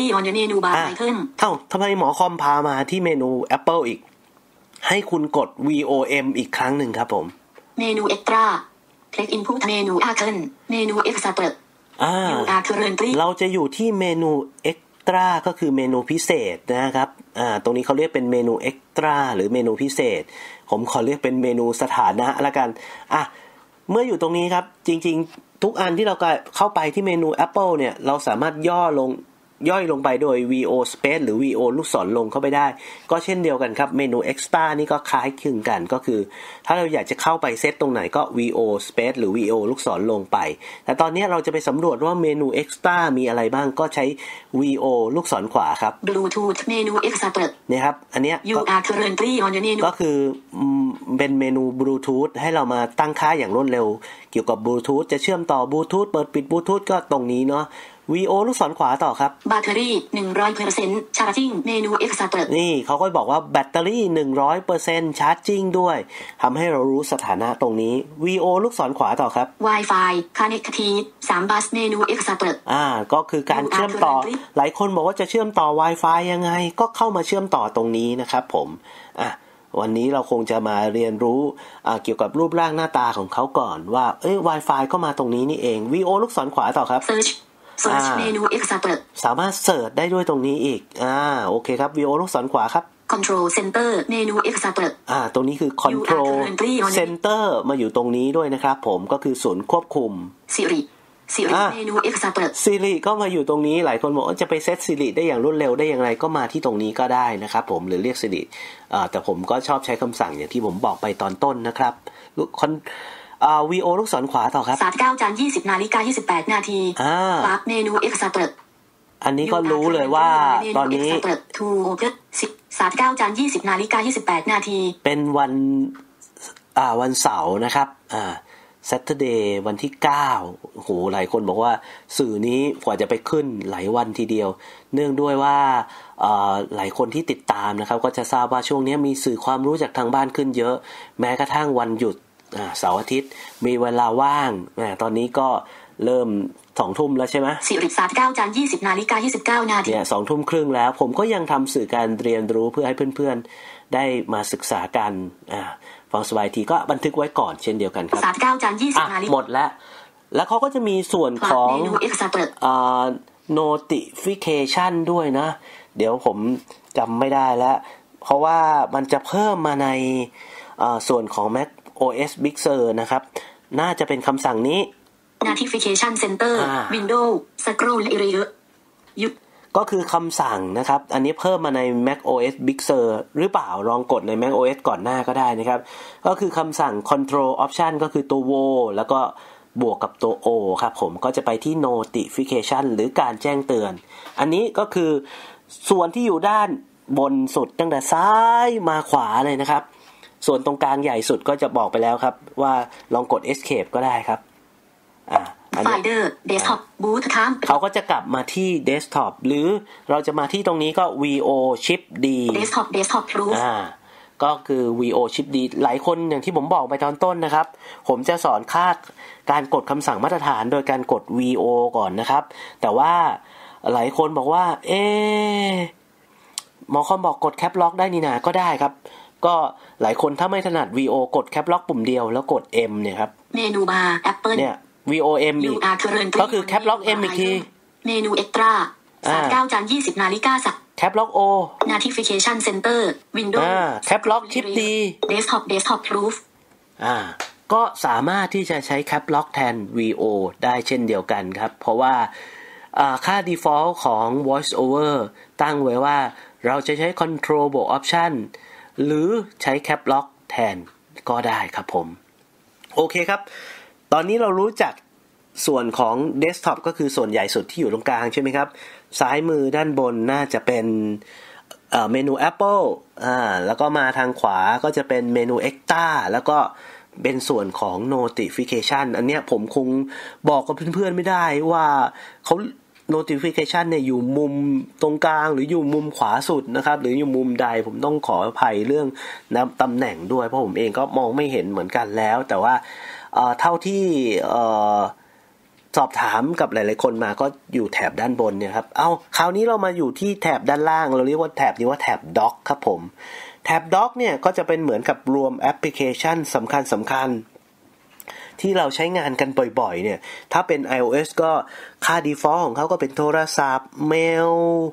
ทำไมหมอคอมพามาที่เมนู Apple อีกให้คุณกด VOM อีกครั้งหนึ่งครับผมเมนู Extra Click Input เมนู Icon เมนู Extra เราจะอยู่ที่เมนู Extra ก็คือเมนูพิเศษนะครับตรงนี้เขาเรียกเป็นเมนู Extra หรือเมนูพิเศษผมขอเรียกเป็นเมนูสถานะละกันเมื่ออยู่ตรงนี้ครับจริงๆทุกอันที่เราเข้าไปที่เมนู Apple เนี่ยเราสามารถย่อยลงไปโดย VO Space หรือ VO ลูกศรลงเข้าไปได้ก็เช่นเดียวกันครับเมนู Extra นี่ก็คล้ายคลึงกันก็คือถ้าเราอยากจะเข้าไปเซตตรงไหนก็ VO Space หรือ VO ลูกศรลงไปแต่ตอนนี้เราจะไปสำรวจว่าเมนู Extra มีอะไรบ้างก็ใช้ VO ลูกศรขวาครับ Bluetooth เมนู Extra เนี่ยครับอันเนี้ย You are currently on your menu ก็คือเป็นเมนู Bluetooth ให้เรามาตั้งค่าอย่างรวดเร็วเกี่ยวกับ Bluetooth จะเชื่อมต่อ Bluetooth เปิดปิด Bluetooth ก็ตรงนี้เนาะVO ลูกศรขวาต่อครับแบตเตอรี่ 100% Charging เมนู Extra นี่เขาก็บอกว่าแบตเตอรี่ 100% Charging ด้วยทำให้เรารู้สถานะตรงนี้ VO ลูกศรขวาต่อครับ Wi-Fi Connectivity 3 bus เมนู Extra ก็คือการเชื่อมต่อหลายคนบอกว่าจะเชื่อมต่อ Wi-Fi ยังไงก็เข้ามาเชื่อมต่อตรงนี้นะครับผมวันนี้เราคงจะมาเรียนรู้เกี่ยวกับรูปร่างหน้าตาของเขาก่อนว่าWi-Fi ก็มาตรงนี้นี่เอง VO ลูกศรขวาต่อครับ Search เมนู Extra สามารถเสิร์ชได้ด้วยตรงนี้อีกโอเคครับ VO ลูกศรขวาครับ Control Center เมนู Extra ตรงนี้คือ Control Center มาอยู่ตรงนี้ด้วยนะครับผมก็คือศูนย์ควบคุม Siri เมนู Extra Siri ก็มาอยู่ตรงนี้หลายคนบอกว่าจะไปเซต Siri ได้อย่างรวดเร็วได้อย่างไรก็มาที่ตรงนี้ก็ได้นะครับผมหรือเรียก Siri แต่ผมก็ชอบใช้คำสั่งอย่างที่ผมบอกไปตอนต้นนะครับVO ลูกศรขวาต่อครับ 39:20 น. 28 นาทีปั๊บเมนู Extra อันนี้ก็รู้เลยว่าตอนนี้ 39:20 น. 28 นาทีเป็นวันเสาร์นะครับ Saturday วันที่9โอ้โหหลายคนบอกว่าสื่อนี้กว่าจะไปขึ้นหลายวันทีเดียวเนื่องด้วยว่าหลายคนที่ติดตามนะครับก็จะทราบว่าช่วงนี้มีสื่อความรู้จากทางบ้านขึ้นเยอะแม้กระทั่งวันหยุดเสาร์อาทิตย์มีเวลาว่างตอนนี้ก็เริ่ม2 ทุ่มแล้วใช่ไหมสิริศาสตร์9 จัน 20 นาฬิกา 29 นาทีเนี่ย2 ทุ่มครึ่งแล้วผมก็ยังทำสื่อการเรียนรู้เพื่อให้เพื่อนๆได้มาศึกษากันฟังสบายทีก็บันทึกไว้ก่อนเช่นเดียวกันครับศาสตร์9 จัน 20 นาฬิกาหมดแล้วเขาก็จะมีส่วนของnotification ด้วยนะเดี๋ยวผมจำไม่ได้แล้วเพราะว่ามันจะเพิ่มมาในส่วนของ Mac OS Big Sur นะครับน่าจะเป็นคำสั่งนี้ Notification Center Windows Scroll Area ก็คือคำสั่งนะครับอันนี้เพิ่มมาใน Mac OS Big Sur หรือเปล่าลองกดใน Mac OS ก่อนหน้าก็ได้นะครับก็คือคำสั่ง Control Option ก็คือตัว V แล้วก็บวกกับตัว O ครับผมก็จะไปที่ Notification หรือการแจ้งเตือนอันนี้ก็คือส่วนที่อยู่ด้านบนสุดตั้งแต่ซ้ายมาขวาเลยนะครับส่วนตรงกลางใหญ่สุดก็จะบอกไปแล้วครับว่าลองกด Escape ก็ได้ครับ Finder Desktop Boot Camp เขาก็จะกลับมาที่ Desktop หรือเราจะมาที่ตรงนี้ก็ VO Shift D Desktop Proof ก็คือ VO Shift D หลายคนอย่างที่ผมบอกไปตอนต้นนะครับผมจะสอนค่าการกดคำสั่งมาตรฐานโดยการกด VO ก่อนนะครับแต่ว่าหลายคนบอกว่าหมอคอมบอกกด Cap Lock ได้นี่นะก็ได้ครับก็หลายคนถ้าไม่ถนัด VO กด Cap Lock ปุ่มเดียวแล้วกด M เนี่ยครับเมนูบาร์ Apple เนี่ย VOM อีกก็คือ Cap Lock M อีกทีเมนู Extra 9 จัน 20 นาฬิกา Cap Lock O Notification Center Windows Cap Lock Shift D Desktop Proof ก็สามารถที่จะใช้ Cap Lock แทน VO ได้เช่นเดียวกันครับเพราะว่าค่า default ของ Voice Over ตั้งไว้ว่าเราจะใช้ Control บวก Option หรือใช้ Cap Lock แทนก็ได้ครับผมโอเคครับตอนนี้เรารู้จักส่วนของ Desktop ก็คือส่วนใหญ่สุดที่อยู่ตรงกลางใช่ไหมครับซ้ายมือด้านบนน่าจะเป็นเมนู Apple แล้วก็มาทางขวาก็จะเป็นเมนู Extra แล้วก็เป็นส่วนของ Notification อันเนี้ยผมคงบอกกับเพื่อนๆไม่ได้ว่าเขา Notification เนี่ยอยู่มุมตรงกลางหรืออยู่มุมขวาสุดนะครับหรืออยู่มุมใดผมต้องขออภัยเรื่องตำแหน่งด้วยเพราะผมเองก็มองไม่เห็นเหมือนกันแล้วแต่ว่าเท่าที่สอบถามกับหลายๆคนมาก็อยู่แถบด้านบนเนี่ยครับคราวนี้เรามาอยู่ที่แถบด้านล่างเราเรียกว่าแถบนี้ว่าแถบ Dock ครับผมแถบ Dock เนี่ยก็จะเป็นเหมือนกับรวมแอปพลิเคชันสำคัญที่เราใช้งานกันบ่อยๆเนี่ยถ้าเป็น iOS ก็ค่า default ของเขาก็เป็นโทรศัพท์เมล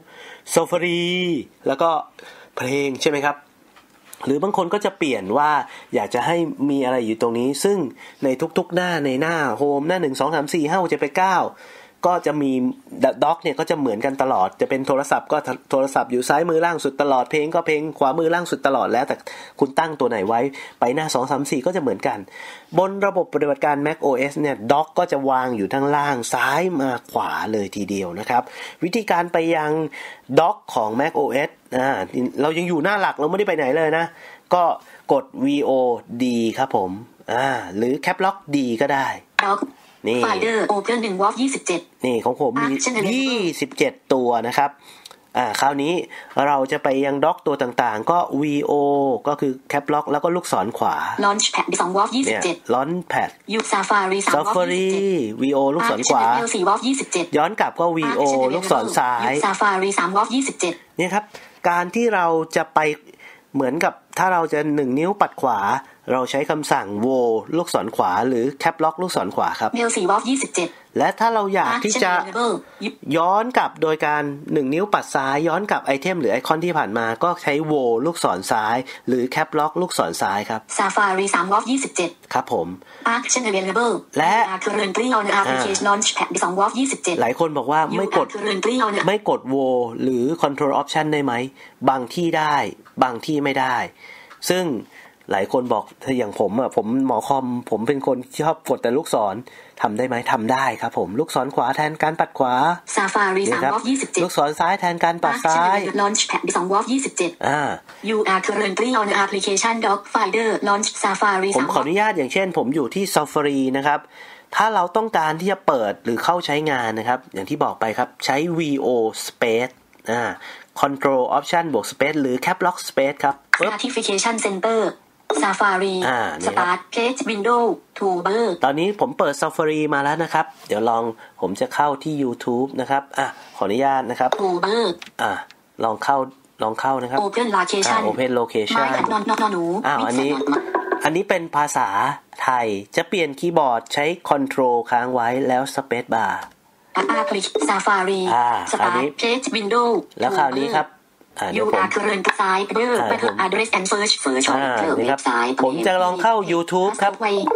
Safari แล้วก็เพลงใช่ไหมครับหรือบางคนก็จะเปลี่ยนว่าอยากจะให้มีอะไรอยู่ตรงนี้ซึ่งในทุกๆหน้าในหน้าโฮมหน้า1 2 3 4 5 6 7 8 9ก็จะมีด็อกเนี่ยก็จะเหมือนกันตลอดจะเป็นโทรศัพท์ก็โทรศัพท์อยู่ซ้ายมือล่างสุดตลอดเพลงก็เพลงขวามือล่างสุดตลอดแล้วแต่คุณตั้งตัวไหนไว้ไปหน้า2 3 4ก็จะเหมือนกันบนระบบปฏิบัติการ Mac OS เนี่ยด็อกก็จะวางอยู่ทั้งล่างซ้ายมาขวาเลยทีเดียวนะครับวิธีการไปยังด็อกของ Mac OS เรายังอยู่หน้าหลักเราไม่ได้ไปไหนเลยนะก็กด VOD ครับผมหรือ Cap Lock D ก็ได้นี่ Finder Open 1 Wolf 27 นี่ของผมมี27ตัวนะครับคราวนี้เราจะไปยังด็อกตัวต่างๆก็ VO ก็คือ Cap Lock แล้วก็ลูกศรขวา Launchpad 2 Wolf 27 Launchpad Safari 3 Wolf 27 VO ลูกศรขวา 4 Wolf 27 ย้อนกลับก็ VO ลูกศรซ้าย Safari 3 Wolf 27 เนี่ยครับการที่เราจะไปเหมือนกับถ้าเราจะ1นิ้วปัดขวาเราใช้คำสั่ง V ลูกศรขวาหรือ Cap Lock ลูกศรขวาครับ Mail 4 Wolf 27 และถ้าเราอยากที่จะย้อนกลับโดยการ1นิ้วปัดซ้ายย้อนกลับไอเทมหรือไอคอนที่ผ่านมาก็ใช้ V ลูกศรซ้ายหรือ Cap Lock ลูกศรซ้ายครับ Safari 3 Wolf 27 ครับผม Action Available และ Currently on Application Launchpad 2 Wolf 27 หลายคนบอกว่าไม่กด V หรือ Control Option ได้ไหมบางที่ได้บางที่ไม่ได้ซึ่งหลายคนบอกถ้าอย่างผมผมหมอคอมผมเป็นคนชอบกดแต่ลูกศรทำได้ไหมทำได้ครับผมลูกศรขวาแทนการปัดขวา Safari 3.27 ลูกศรซ้ายแทนการปัดซ้าย Launchpad 2.27 You are currently on the application dock Finder Launch Safari ผมขออนุญาตอย่างเช่นผมอยู่ที่ Safari นะครับถ้าเราต้องการที่จะเปิดหรือเข้าใช้งานนะครับอย่างที่บอกไปครับใช้ VO Space Control Option บวก Space หรือ Cap Lock Space ครับ Notification Center Safari Start Page Window Toolbar ตอนนี้ผมเปิด Safari มาแล้วนะครับเดี๋ยวผมจะเข้าที่ YouTube นะครับขออนุญาตนะครับ Toolbar ลองเข้านะครับ Open Location Open Location อันนี้เป็นภาษาไทยจะเปลี่ยนคีย์บอร์ดใช้ Control ค้างไว้แล้ว Space Bar Safari Start Page Window แล้วคราวนี้ครับ You are currently Better Address and Search นี่ครับผมจะลองเข้า YouTube ครับ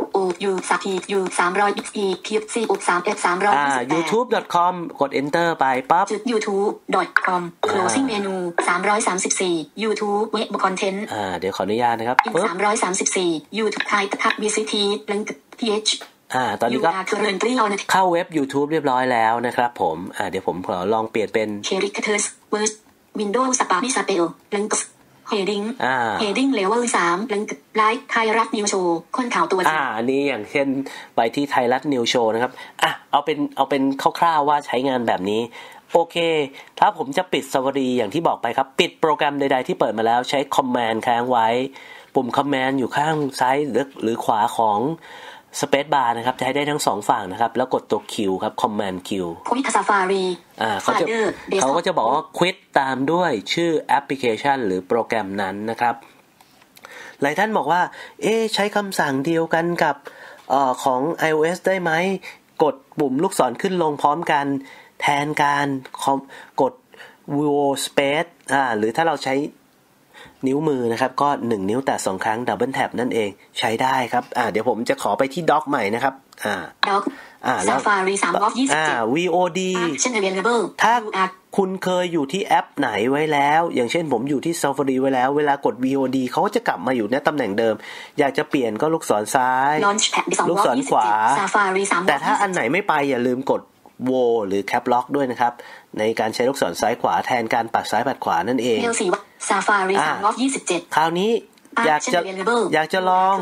youtube.com กด Enter ไปปั๊บ youtube.com closing menu 334 YouTube Web Content เดี๋ยวขออนุญาตนะครับ 334 YouTube Type Visit Link PH ตอนนี้ก็เข้าเว็บ YouTube เรียบร้อยแล้วนะครับผมเดี๋ยวผมขอลองเปลี่ยนเป็น Characters Words Windows Spanish Spell Links Heading Level 3 Link Like ไทยรัฐนิวโชว์คนข่าวตัวจริงอันนี้อย่างเช่นไปที่ไทยรัฐนิวโชว์นะครับเอาเป็นคร่าวๆว่าใช้งานแบบนี้โอเคถ้าผมจะปิด Safari อย่างที่บอกไปครับปิดโปรแกรมใดๆที่เปิดมาแล้วใช้ Command ค้างไว้ปุ่ม Command อยู่ข้างซ้ายหรือขวาของSpace Bar นะครับใช้ได้ทั้ง2ฝั่งนะครับแล้วกดตัว Q ครับ Command Q Quit Safari เขาก็จะบอกว่า Quit ตามด้วยชื่อแอปพลิเคชันหรือโปรแกรมนั้นนะครับหลายท่านบอกว่าใช้คำสั่งเดียวกันกับของ iOS ได้ไหมกดปุ่มลูกศรขึ้นลงพร้อมกันแทนการกด VO Space หรือถ้าเราใช้นิ้วมือนะครับก็1นิ้วแตะ2ครั้งดับเบิลแท็บนั่นเองใช้ได้ครับเดี๋ยวผมจะขอไปที่ด็อกใหม่นะครับ Dock Safari 3.27 VOD ถ้าคุณเคยอยู่ที่แอปไหนไว้แล้วอย่างเช่นผมอยู่ที่ Safari ไว้แล้วเวลากด VOD เขาก็จะกลับมาอยู่ในตำแหน่งเดิมอยากจะเปลี่ยนก็ลูกศรซ้ายลูกศรขวาแต่ถ้าอันไหนไม่ไปอย่าลืมกดโวหรือ Cap Lock ด้วยนะครับในการใช้ลูกศรซ้ายขวาแทนการปัดซ้ายปัดขวานั่นเอง Safari 3.27 คราวนี้อยากจะลอง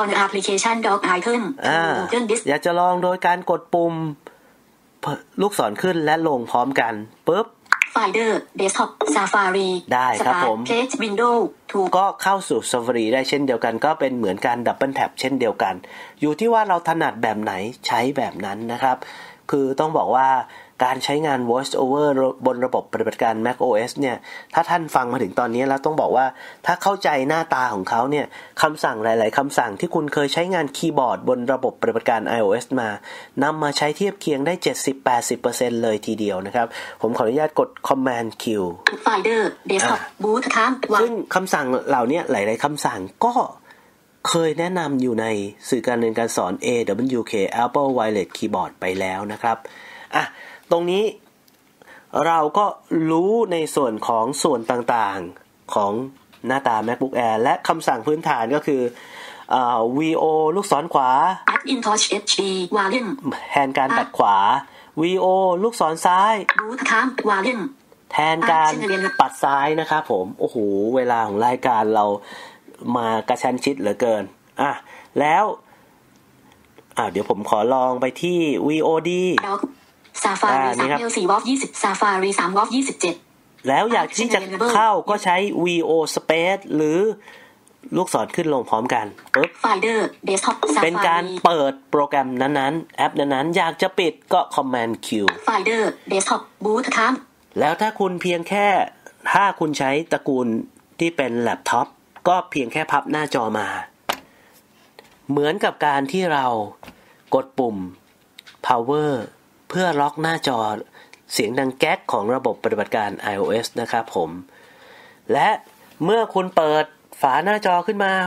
อยากจะลองโดยการกดปุ่มลูกศรขึ้นและลงพร้อมกันปึ๊บ Finder Desktop Safari ได้ครับผม Page Window ก็เข้าสู่ Safari ได้เช่นเดียวกันก็เป็นเหมือนการดับเบิลแท็บเช่นเดียวกันอยู่ที่ว่าเราถนัดแบบไหนใช้แบบนั้นนะครับคือต้องบอกว่าการใช้งาน Voice Over บนระบบปฏิบัติการ Mac OS เนี่ยถ้าท่านฟังมาถึงตอนนี้แล้วต้องบอกว่าถ้าเข้าใจหน้าตาของเขาเนี่ยคำสั่งหลายๆคำสั่งที่คุณเคยใช้งานคีย์บอร์ดบนระบบปฏิบัติการ iOS มานำมาใช้เทียบเคียงได้ 70-80% เลยทีเดียวนะครับผมขออนุญาตกด Command Q Finder Desktop Bootcamp ซึ่งคำสั่งเหล่านี้หลายๆคำสั่งก็เคยแนะนำอยู่ในสื่อการเรียนการสอน AWK Apple Wireless Keyboard ไปแล้วนะครับตรงนี้เราก็รู้ในส่วนของส่วนต่างๆของหน้าตา MacBook Air และคำสั่งพื้นฐานก็คือVO ลูกศรขวา Add in Touch HD Volume แทนการปัดขวา VO ลูกศรซ้าย Bootcamp Volume แทนการปัดซ้ายนะครับผมโอ้โหเวลาของรายการเรามากระชั้นชิดเหลือเกินแล้วเดี๋ยวผมขอลองไปที่ VOD Safari 3.4 Safari 3.27 แล้วอยากที่จะเข้าก็ใช้ VO Space หรือลูกศรขึ้นลงพร้อมกันปึ๊บ Finder Desktop Safari เป็นการเปิดโปรแกรมนั้นๆแอปนั้นๆอยากจะปิดก็ Command Q Finder Desktop Bootcamp แล้วถ้าคุณถ้าคุณใช้ตระกูลที่เป็นแล็ปท็อปก็เพียงแค่พับหน้าจอมาเหมือนกับการที่เรากดปุ่ม Power เพื่อล็อกหน้าจอเสียงดังแก๊กของระบบปฏิบัติการ iOS นะครับผมและเมื่อคุณเปิดฝาหน้าจอขึ้นมา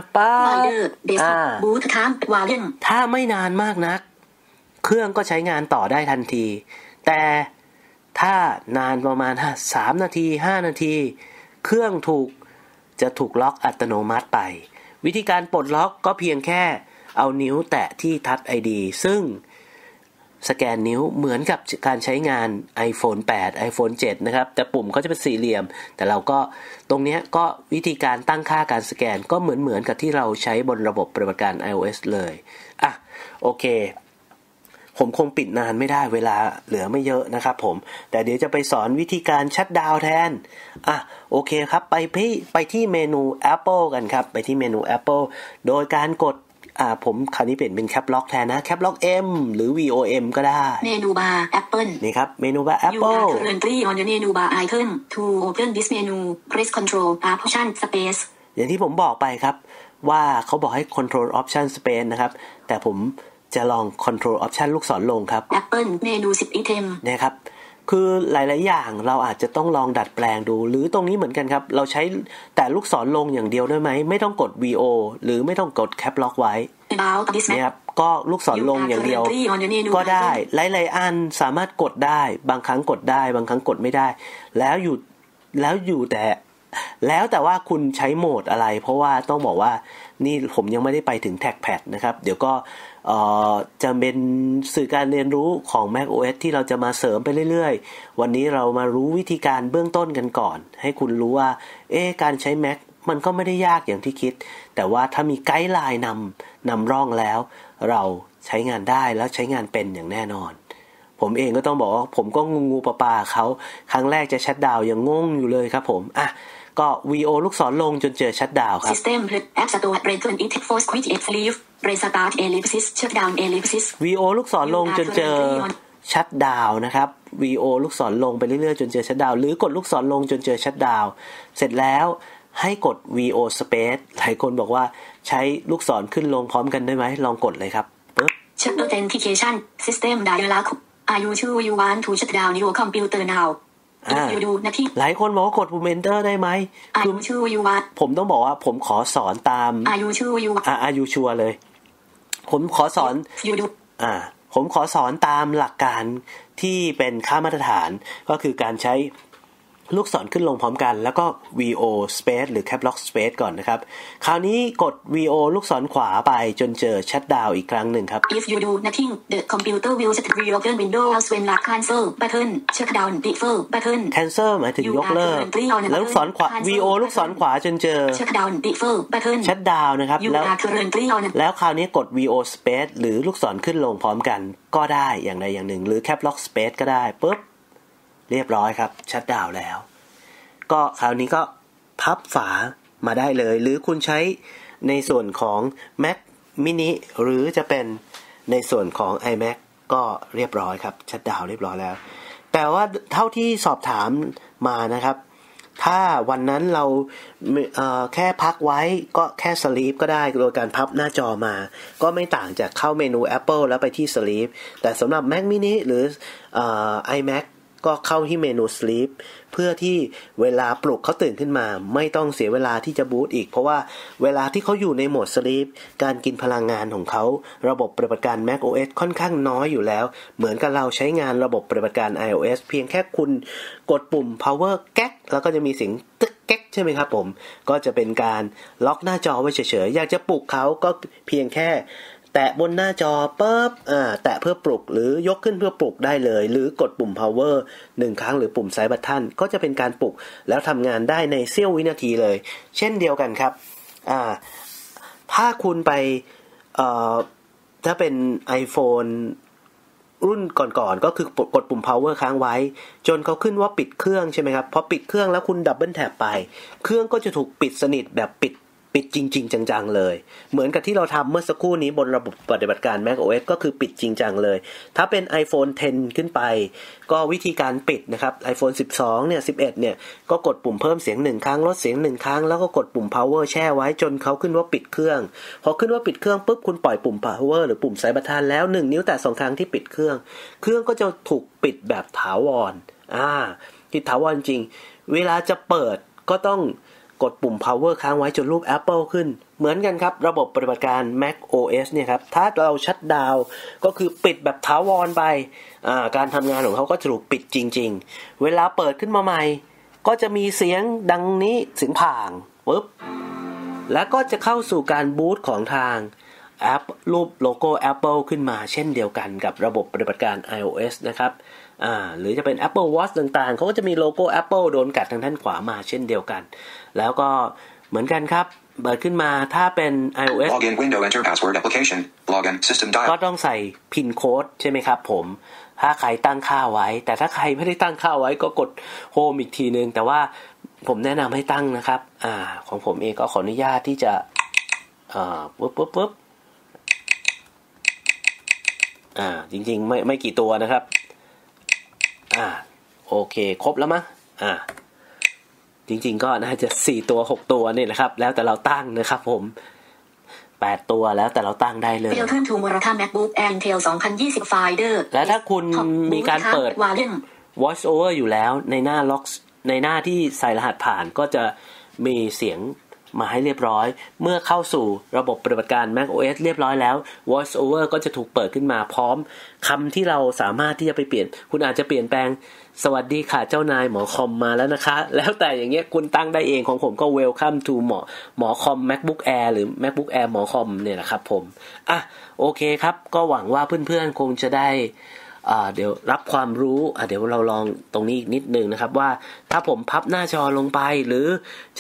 ถ้าไม่นานมากนักเครื่องก็ใช้งานต่อได้ทันทีแต่ถ้านานประมาณ3นาที5นาทีเครื่องจะถูกล็อกอัตโนมัติไปวิธีการปลดล็อกก็เพียงแค่เอานิ้วแตะที่ Touch ID ซึ่งสแกนนิ้วเหมือนกับการใช้งาน iPhone 8 iPhone 7 นะครับแต่ปุ่มก็จะเป็นสี่เหลี่ยมแต่เราก็ตรงนี้ก็วิธีการตั้งค่าการสแกนก็เหมือนกับที่เราใช้บนระบบปฏิบัติการ iOS เลยโอเคผมคงปิดนานไม่ได้เวลาเหลือไม่เยอะนะครับผมแต่เดี๋ยวจะไปสอนวิธีการชัตดาวน์แทนโอเคครับไปที่เมนู Apple กันครับไปที่เมนู Apple โดยการกดผมคราวนี้เปลี่ยนเป็นแคปล็อกแทนนะแคปล็อก M หรือ VOM ก็ได้เมนูบาร์ Apple นี่ครับเมนูบาร์ Apple You are currently on the menu bar icon to open this menu press Control Option Space อย่างที่ผมบอกไปครับว่าเขาบอกให้ Control Option Space นะครับแต่ผมจะลอง Control Option ลูกศรลงครับ Apple เมนู10 item นะครับคือหลายๆอย่างเราอาจจะต้องลองดัดแปลงดูหรือตรงนี้เหมือนกันครับเราใช้แต่ลูกศรลงอย่างเดียวได้ไหมไม่ต้องกด VO หรือไม่ต้องกด Cap Lock ไว้นะครับก็ลูกศรลงอย่างเดียวก็ได้หลายๆอันสามารถกดได้บางครั้งกดได้บางครั้งกดไม่ได้แล้วอยู่แต่ว่าคุณใช้โหมดอะไรเพราะว่าต้องบอกว่านี่ผมยังไม่ได้ไปถึงแท็กแพดนะครับเดี๋ยวก็จะเป็นสื่อการเรียนรู้ของ macOS ที่เราจะมาเสริมไปเรื่อยๆวันนี้เรามารู้วิธีการเบื้องต้นกันก่อนให้คุณรู้ว่าการใช้ Mac มันก็ไม่ได้ยากอย่างที่คิดแต่ว่าถ้ามีไกด์ไลน์นำร่องแล้วเราใช้งานได้แล้วใช้งานเป็นอย่างแน่นอนผมเองก็ต้องบอกว่าผมก็งูปลาเขาครั้งแรกจะชัตดาวน์ยังงงอยู่เลยครับผมก็ VO ลูกศรลงจนเจอชัตดาวน์ครับ System App Store Return It Force Quit X Leave Restart Ellipsis Shutdown Ellipsis VO ลูกศรลงจนเจอชัตดาวน์นะครับ VO ลูกศรลงไปเรื่อยๆจนเจอชัตดาวน์หรือกดลูกศรลงจนเจอชัตดาวน์เสร็จแล้วให้กด VO Space หลายคนบอกว่าใช้ลูกศรขึ้นลงพร้อมกันได้ไหมลองกดเลยครับปึ๊บ Shut Authentication System Dialog Are you sure you want to shut down your computer now หลายคนบอกว่ากดปุ่ม Enter ได้ไหมผมต้องบอกว่าผมขอสอนตามAre you sure เลยผมขอสอนผมขอสอนตามหลักการที่เป็นค่ามาตรฐานก็คือการใช้ลูกศรขึ้นลงพร้อมกันแล้วก็ VO Space หรือ Cap Lock Space ก่อนนะครับคราวนี้กด VO ลูกศรขวาไปจนเจอ Shutdown อีกครั้งหนึ่งครับ If you do nothing the computer will reopen Windows when lock cancel button Shutdown defer button Cancel หมายถึงยกเลิกแล้วลูกศรขวา VO ลูกศรขวาจนเจอ Shutdown defer button Shutdown นะครับแล้วคราวนี้กด VO Space หรือลูกศรขึ้นลงพร้อมกันก็ได้อย่างใดอย่างหนึ่งหรือ Cap Lock Space ก็ได้ปึ๊บเรียบร้อยครับชัตดาวน์แล้วก็คราวนี้ก็พับฝามาได้เลยหรือคุณใช้ในส่วนของ Mac mini หรือจะเป็นในส่วนของ iMac ก็เรียบร้อยครับชัตดาวน์เรียบร้อยแล้วแต่ว่าเท่าที่สอบถามมานะครับถ้าวันนั้นเราแค่พักไว้ก็แค่ sleep ก็ได้โดยการพับหน้าจอมาก็ไม่ต่างจากเข้าเมนู Apple แล้วไปที่ sleep แต่สำหรับ Mac mini หรือiMacก็เข้าที่เมนู Sleep เพื่อที่เวลาปลุกเขาตื่นขึ้นมาไม่ต้องเสียเวลาที่จะบูตอีกเพราะว่าเวลาที่เขาอยู่ในโหมด Sleep การกินพลังงานของเขาระบบปฏิบัติการ macOS ค่อนข้างน้อยอยู่แล้วเหมือนกับเราใช้งานระบบปฏิบัติการ iOS เพียงแค่คุณกดปุ่ม power แก๊กแล้วก็จะมีเสียงตึ๊กแก๊กใช่ไหมครับผมก็จะเป็นการล็อกหน้าจอไว้เฉยๆอยากจะปลุกเขาก็เพียงแค่แตะบนหน้าจอปุ๊บแตะเพื่อปลุกหรือยกขึ้นเพื่อปลุกได้เลยหรือกดปุ่ม power 1ครั้งหรือปุ่ม side button ก็จะเป็นการปลุกแล้วทำงานได้ในเสี้ยววินาทีเลยเช่นเดียวกันครับถ้าคุณไปถ้าเป็น iPhone รุ่นก่อนๆก็คือกดปุ่ม power ค้างไว้จนเขาขึ้นว่าปิดเครื่องใช่ไหมครับพอปิดเครื่องแล้วคุณดับเบิลแท็บไปเครื่องก็จะถูกปิดสนิทแบบปิดจริงๆจังๆเลยเหมือนกับที่เราทำเมื่อสักครู่นี้บนระบบปฏิบัติการ macOS ก็คือปิดจริงจังเลยถ้าเป็น iPhone 10 ขึ้นไปก็วิธีการปิดนะครับ iPhone 12 เนี่ย 11 เนี่ยก็กดปุ่มเพิ่มเสียง1ครั้งลดเสียง1ครั้งแล้วก็กดปุ่ม power แช่ไว้จนเขาขึ้นว่าปิดเครื่องพอขึ้นว่าปิดเครื่องปุ๊บคุณปล่อยปุ่ม power หรือปุ่ม side button แล้ว1นิ้วแตะ2ครั้งที่ปิดเครื่องก็จะถูกปิดแบบถาวรที่ถาวรจริงเวลาจะเปิดก็ต้องกดปุ่ม power ค้างไว้จนรูป Apple ขึ้นเหมือนกันครับระบบปฏิบัติการ Mac OS เนี่ยครับถ้าเราชัตดาวน์ก็คือปิดแบบถาวรไปการทำงานของเขาก็จะถูกปิดจริงๆเวลาเปิดขึ้นมาใหม่ก็จะมีเสียงดังนี้เสียงผ่างปึ๊บแล้วก็จะเข้าสู่การบูตของทางแอปรูปโลโก้ Apple ขึ้นมาเช่นเดียวกันกับระบบปฏิบัติการ iOS นะครับหรือจะเป็น Apple Watch ต่างๆเขาก็จะมีโลโก้ Apple โดนกัดทางด้านขวามาเช่นเดียวกันแล้วก็เหมือนกันครับเปิดขึ้นมาถ้าเป็น iOS Login window enter password application login system dial ก็ต้องใส่พินโค้ดใช่ไหมครับผมถ้าใครตั้งค่าไว้แต่ถ้าใครไม่ได้ตั้งค่าไว้ก็กดโฮมอีกทีนึงแต่ว่าผมแนะนำให้ตั้งนะครับของผมเองก็ขออนุญาตที่จะปุ๊บจริงๆไม่กี่ตัวนะครับโอเคครบแล้วมั้งจริงๆก็น่าจะ4ตัว6ตัวนี่แหละครับแล้วแต่เราตั้งนะครับผม8ตัวแล้วแต่เราตั้งได้เลย Welcome to Murata MacBook Air Intel 2020 Finder และถ้าคุณมีการเปิด Voice Over อยู่แล้วในหน้าล็อกในหน้าที่ใส่รหัสผ่านก็จะมีเสียงมาให้เรียบร้อยเมื่อเข้าสู่ระบบปฏิบัติการ macOS เรียบร้อยแล้ว Voice Over ก็จะถูกเปิดขึ้นมาพร้อมคำที่เราสามารถที่จะไปเปลี่ยนคุณอาจจะเปลี่ยนแปลงสวัสดีค่ะเจ้านายหมอคอมมาแล้วนะคะแล้วแต่อย่างเงี้ยคุณตั้งได้เองของผมก็ Welcome to หมอคอม MacBook Air หรือ MacBook Air หมอคอมเนี่ยนะครับผมโอเคครับก็หวังว่าเพื่อนๆคงจะได้เดี๋ยวรับความรู้เดี๋ยวเราลองตรงนี้อีกนิดนึงนะครับว่าถ้าผมพับหน้าจอลงไปหรือใช้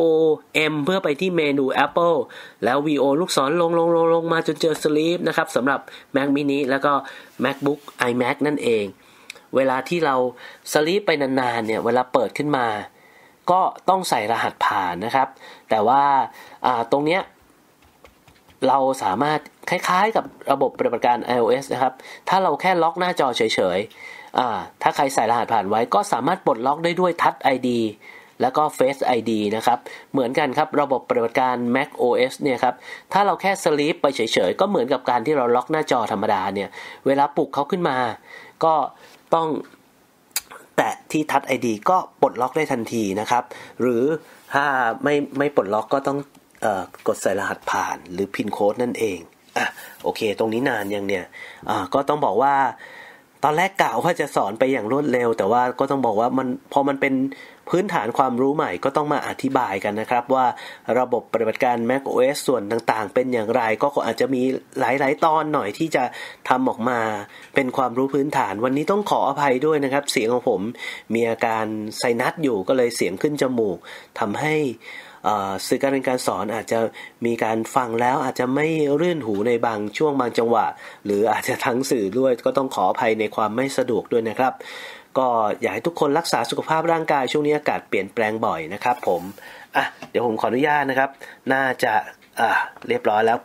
VOM เพื่อไปที่เมนู Apple แล้ว VO ลูกศรลงมาจนเจอ Sleep นะครับสำหรับ Mac mini แล้วก็ MacBook iMac นั่นเองเวลาที่เรา Sleep ไปนานๆเนี่ยเวลาเปิดขึ้นมาก็ต้องใส่รหัสผ่านนะครับแต่ว่าตรงเนี้ยเราสามารถคล้ายๆกับระบบปฏิบัติการ iOS นะครับถ้าเราแค่ล็อกหน้าจอเฉยๆถ้าใครใส่รหัสผ่านไว้ก็สามารถปลดล็อกได้ด้วย Touch ID แล้วก็ Face ID นะครับเหมือนกันครับระบบปฏิบัติการ Mac OS เนี่ยครับถ้าเราแค่ Sleep ไปเฉยๆก็เหมือนกับการที่เราล็อกหน้าจอธรรมดาเนี่ยเวลาปลุกเขาขึ้นมาก็ต้องแตะที่ Touch ID ก็ปลดล็อกได้ทันทีนะครับหรือถ้าไม่ปลดล็อกก็ต้องกดใส่รหัสผ่านหรือพินโค้ดนั่นเองโอเคตรงนี้นานยังเนี่ยก็ต้องบอกว่าตอนแรกกะว่าจะสอนไปอย่างรวดเร็วแต่ว่าก็ต้องบอกว่าพอมันเป็นพื้นฐานความรู้ใหม่ก็ต้องมาอธิบายกันนะครับว่าระบบปฏิบัติการ macOS ส่วนต่างๆเป็นอย่างไรก็อาจจะมีหลายๆตอนหน่อยที่จะทำออกมาเป็นความรู้พื้นฐานวันนี้ต้องขออภัยด้วยนะครับเสียงของผมมีอาการไซนัสอยู่ก็เลยเสียงขึ้นจมูกทำให้สื่อการเรียนการสอนอาจจะมีการฟังแล้วอาจจะไม่รื่นหูในบางช่วงบางจังหวะหรืออาจจะทั้งสื่อด้วยก็ต้องขออภัยในความไม่สะดวกด้วยนะครับก็อยากให้ทุกคนรักษาสุขภาพร่างกายช่วงนี้อากาศเปลี่ยนแปลงบ่อยนะครับผมเดี๋ยวผมขออนุญาตนะครับน่าจะเรียบร้อยแล้วผม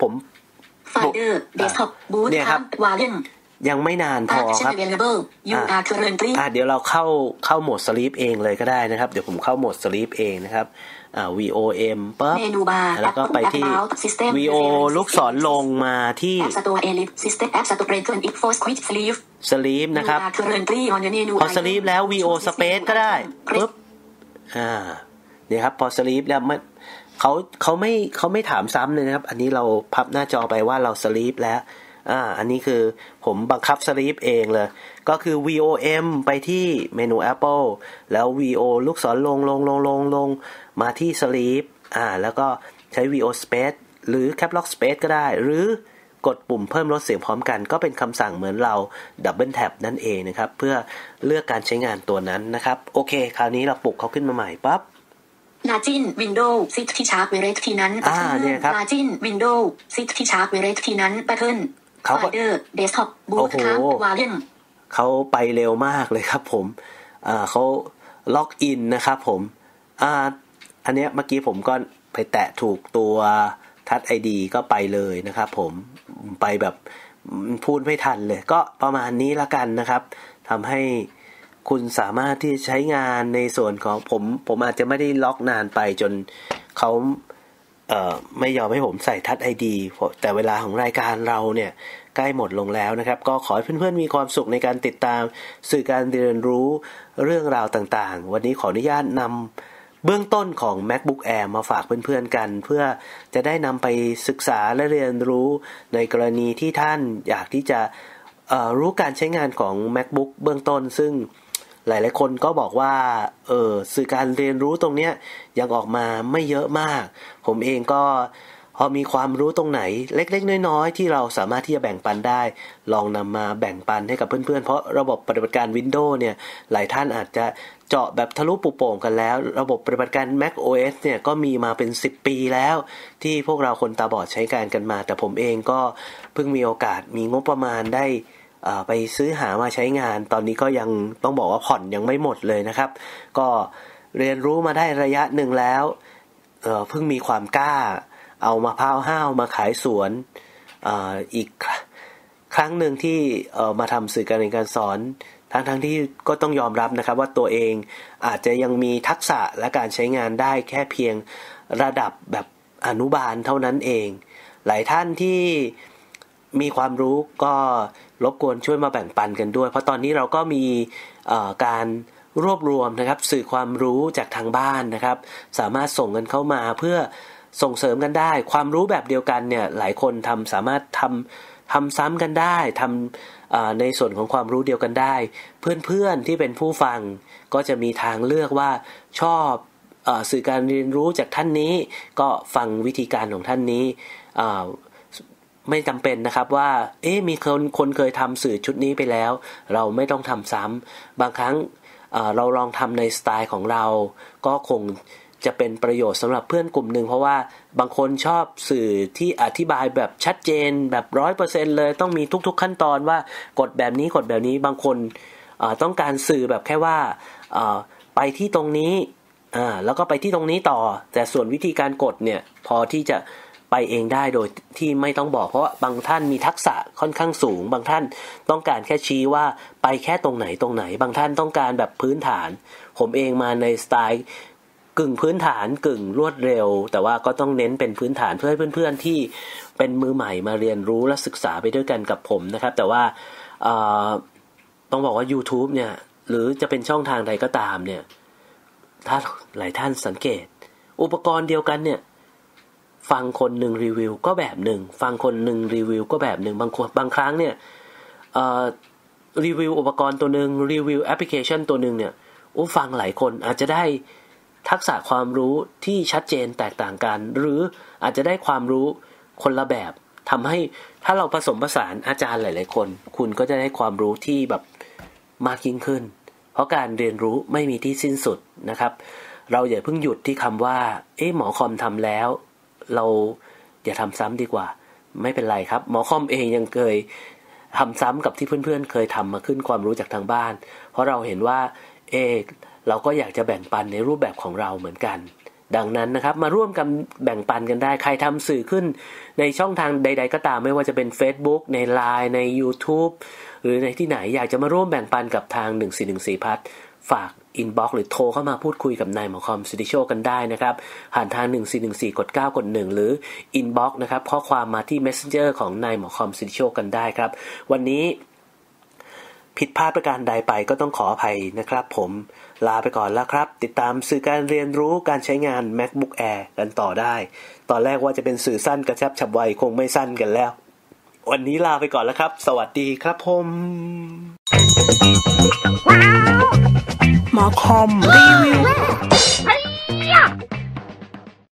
Finder Desktop Boot ครับ Volume ยังไม่นานพอครับเดี๋ยวเราเข้าโหมด Sleep เองเลยก็ได้นะครับเดี๋ยวผมเข้าโหมด Sleep เองนะครับVOM ปั๊บแล้วก็ไปที่ VO ลูกศรลงมาที่ App Store Elite System App Store Return It Force Quick Sleep นะครับพอ Sleep แล้ว VO Space ก็ได้ปึ๊บเนี่ยครับพอ Sleep แล้วเขาไม่ถามซ้ำเลยนะครับอันนี้เราพับหน้าจอไปว่าเรา Sleep แล้วอันนี้คือผมบังคับ Sleep เองเลยก็คือ VOM ไปที่เมนู Apple แล้ว VO ลูกศรลงมาที่ Sleep แล้วก็ใช้ VO Space หรือ Cap Lock Space ก็ได้หรือกดปุ่มเพิ่มลดเสียงพร้อมกันก็เป็นคำสั่งเหมือนเรา Double Tap นั่นเองนะครับเพื่อเลือกการใช้งานตัวนั้นนะครับโอเคคราวนี้เราปลุกเขาขึ้นมาใหม่ปั๊บ Login Window Sit ที่ชาร์ปเวเรทที่นั้นเนี่ยครับ Login Window Sit ที่ชาร์ปเวเรทที่นั้น Pattern Finder Desktop Boot Volume เขาไปเร็วมากเลยครับผมเขาล็อกอินนะครับผมอันเนี้ยเมื่อกี้ผมก็ไปแตะถูกตัว Touch ID ก็ไปเลยนะครับผมไปแบบพูดไม่ทันเลยก็ประมาณนี้ละกันนะครับทำให้คุณสามารถที่จะใช้งานในส่วนของผมอาจจะไม่ได้ล็อกนานไปจนเขาไม่ยอมให้ผมใส่ทัช ID แต่เวลาของรายการเราเนี่ยใกล้หมดลงแล้วนะครับก็ขอให้เพื่อนๆมีความสุขในการติดตามสื่อการเรียนรู้เรื่องราวต่างๆวันนี้ขออนุญาตนำเบื้องต้นของ MacBook Air มาฝากเพื่อนๆกันเพื่อจะได้นำไปศึกษาและเรียนรู้ในกรณีที่ท่านอยากที่จะรู้การใช้งานของ MacBook เบื้องต้นซึ่งหลายๆคนก็บอกว่าสื่อการเรียนรู้ตรงเนี้ยยังออกมาไม่เยอะมากผมเองก็พอมีความรู้ตรงไหนเล็กๆน้อยๆที่เราสามารถที่จะแบ่งปันได้ลองนำมาแบ่งปันให้กับเพื่อนๆเพราะระบบปฏิบัติการ Windows เนี่ยหลายท่านอาจจะเจาะแบบทะลุปุโป่งกันแล้วระบบปฏิบัติการ Mac OS เนี่ยก็มีมาเป็น10 ปีแล้วที่พวกเราคนตาบอดใช้การกันมาแต่ผมเองก็เพิ่งมีโอกาสมีงบประมาณได้ไปซื้อหามาใช้งานตอนนี้ก็ยังต้องบอกว่าผ่อนยังไม่หมดเลยนะครับก็เรียนรู้มาได้ระยะหนึ่งแล้วเพิ่งมีความกล้าเอามะพร้าวห้าวมาขายสวนอีกครั้งหนึ่งที่มาทำสื่อการเรียนการสอนทั้งที่ก็ต้องยอมรับนะครับว่าตัวเองอาจจะยังมีทักษะและการใช้งานได้แค่เพียงระดับแบบอนุบาลเท่านั้นเองหลายท่านที่มีความรู้ก็รบกวนช่วยมาแบ่งปันกันด้วยเพราะตอนนี้เราก็มีการรวบรวมนะครับสื่อความรู้จากทางบ้านนะครับสามารถส่งกันเข้ามาเพื่อส่งเสริมกันได้ความรู้แบบเดียวกันเนี่ยหลายคนสามารถทำซ้ำกันได้ทำในส่วนของความรู้เดียวกันได้เพื่อนๆที่เป็นผู้ฟังก็จะมีทางเลือกว่าชอบสื่อการเรียนรู้จากท่านนี้ก็ฟังวิธีการของท่านนี้ไม่จำเป็นนะครับว่ามีคนเคยทำสื่อชุดนี้ไปแล้วเราไม่ต้องทำซ้ำบางครั้งเราลองทำในสไตล์ของเราก็คงจะเป็นประโยชน์สำหรับเพื่อนกลุ่มหนึ่งเพราะว่าบางคนชอบสื่อที่อธิบายแบบชัดเจนแบบ 100% เลยต้องมีทุกๆขั้นตอนว่ากดแบบนี้กดแบบนี้บางคนต้องการสื่อแบบแค่ว่าไปที่ตรงนี้แล้วก็ไปที่ตรงนี้ต่อแต่ส่วนวิธีการกดเนี่ยพอที่จะไปเองได้โดยที่ไม่ต้องบอกเพราะว่าบางท่านมีทักษะค่อนข้างสูงบางท่านต้องการแค่ชี้ว่าไปแค่ตรงไหนบางท่านต้องการแบบพื้นฐานผมเองมาในสไตล์กึ่งพื้นฐานกึ่งรวดเร็วแต่ว่าก็ต้องเน้นเป็นพื้นฐานเพื่อให้เพื่อนๆที่เป็นมือใหม่มาเรียนรู้และศึกษาไปด้วยกันกับผมนะครับแต่ว่าต้องบอกว่า YouTube เนี่ยหรือจะเป็นช่องทางใดก็ตามเนี่ยถ้าหลายท่านสังเกตอุปกรณ์เดียวกันเนี่ยฟังคนหนึ่งรีวิวก็แบบหนึ่งฟังคนหนึ่งรีวิวก็แบบหนึ่งบางครั้งเนี่ยรีวิวอุปกรณ์ตัวหนึ่งรีวิวแอปพลิเคชันตัวหนึ่งเนี่ยฟังหลายคนอาจจะได้ทักษะความรู้ที่ชัดเจนแตกต่างกันหรืออาจจะได้ความรู้คนละแบบทำให้ถ้าเราผสมผสานอาจารย์หลายๆคนคุณก็จะได้ความรู้ที่แบบมากยิ่งขึ้นเพราะการเรียนรู้ไม่มีที่สิ้นสุดนะครับเราอย่าเพิ่งหยุดที่คำว่าหมอคอมทำแล้วเราอย่าทำซ้ำดีกว่าไม่เป็นไรครับหมอคอมเองยังเคยทำซ้ำกับที่เพื่อนๆเคยทำมาขึ้นความรู้จากทางบ้านเพราะเราเห็นว่าเราก็อยากจะแบ่งปันในรูปแบบของเราเหมือนกันดังนั้นนะครับมาร่วมกันแบ่งปันกันได้ใครทำสื่อขึ้นในช่องทางใดๆก็ตามไม่ว่าจะเป็น Facebook ใน LINE ใน YouTube หรือในที่ไหนอยากจะมาร่วมแบ่งปันกับทาง1414พัฒน์ฝากอินบ็อกซ์หรือโทรเข้ามาพูดคุยกับนายหมอคอมสตูดิโอกันได้นะครับผ่านทาง1414กด9กด1หรืออินบ็อกซ์นะครับข้อความมาที่ Messenger ของนายหมอคอมสตูดิโอกันได้ครับวันนี้ผิดพลาดประการใดไปก็ต้องขออภัยนะครับผมลาไปก่อนแล้วครับติดตามสื่อการเรียนรู้การใช้งาน MacBook Air กันต่อได้ตอนแรกว่าจะเป็นสื่อสั้นกระชับฉับไวคงไม่สั้นกันแล้ววันนี้ลาไปก่อนแล้วครับสวัสดีครับผมหมอคอมรีวิว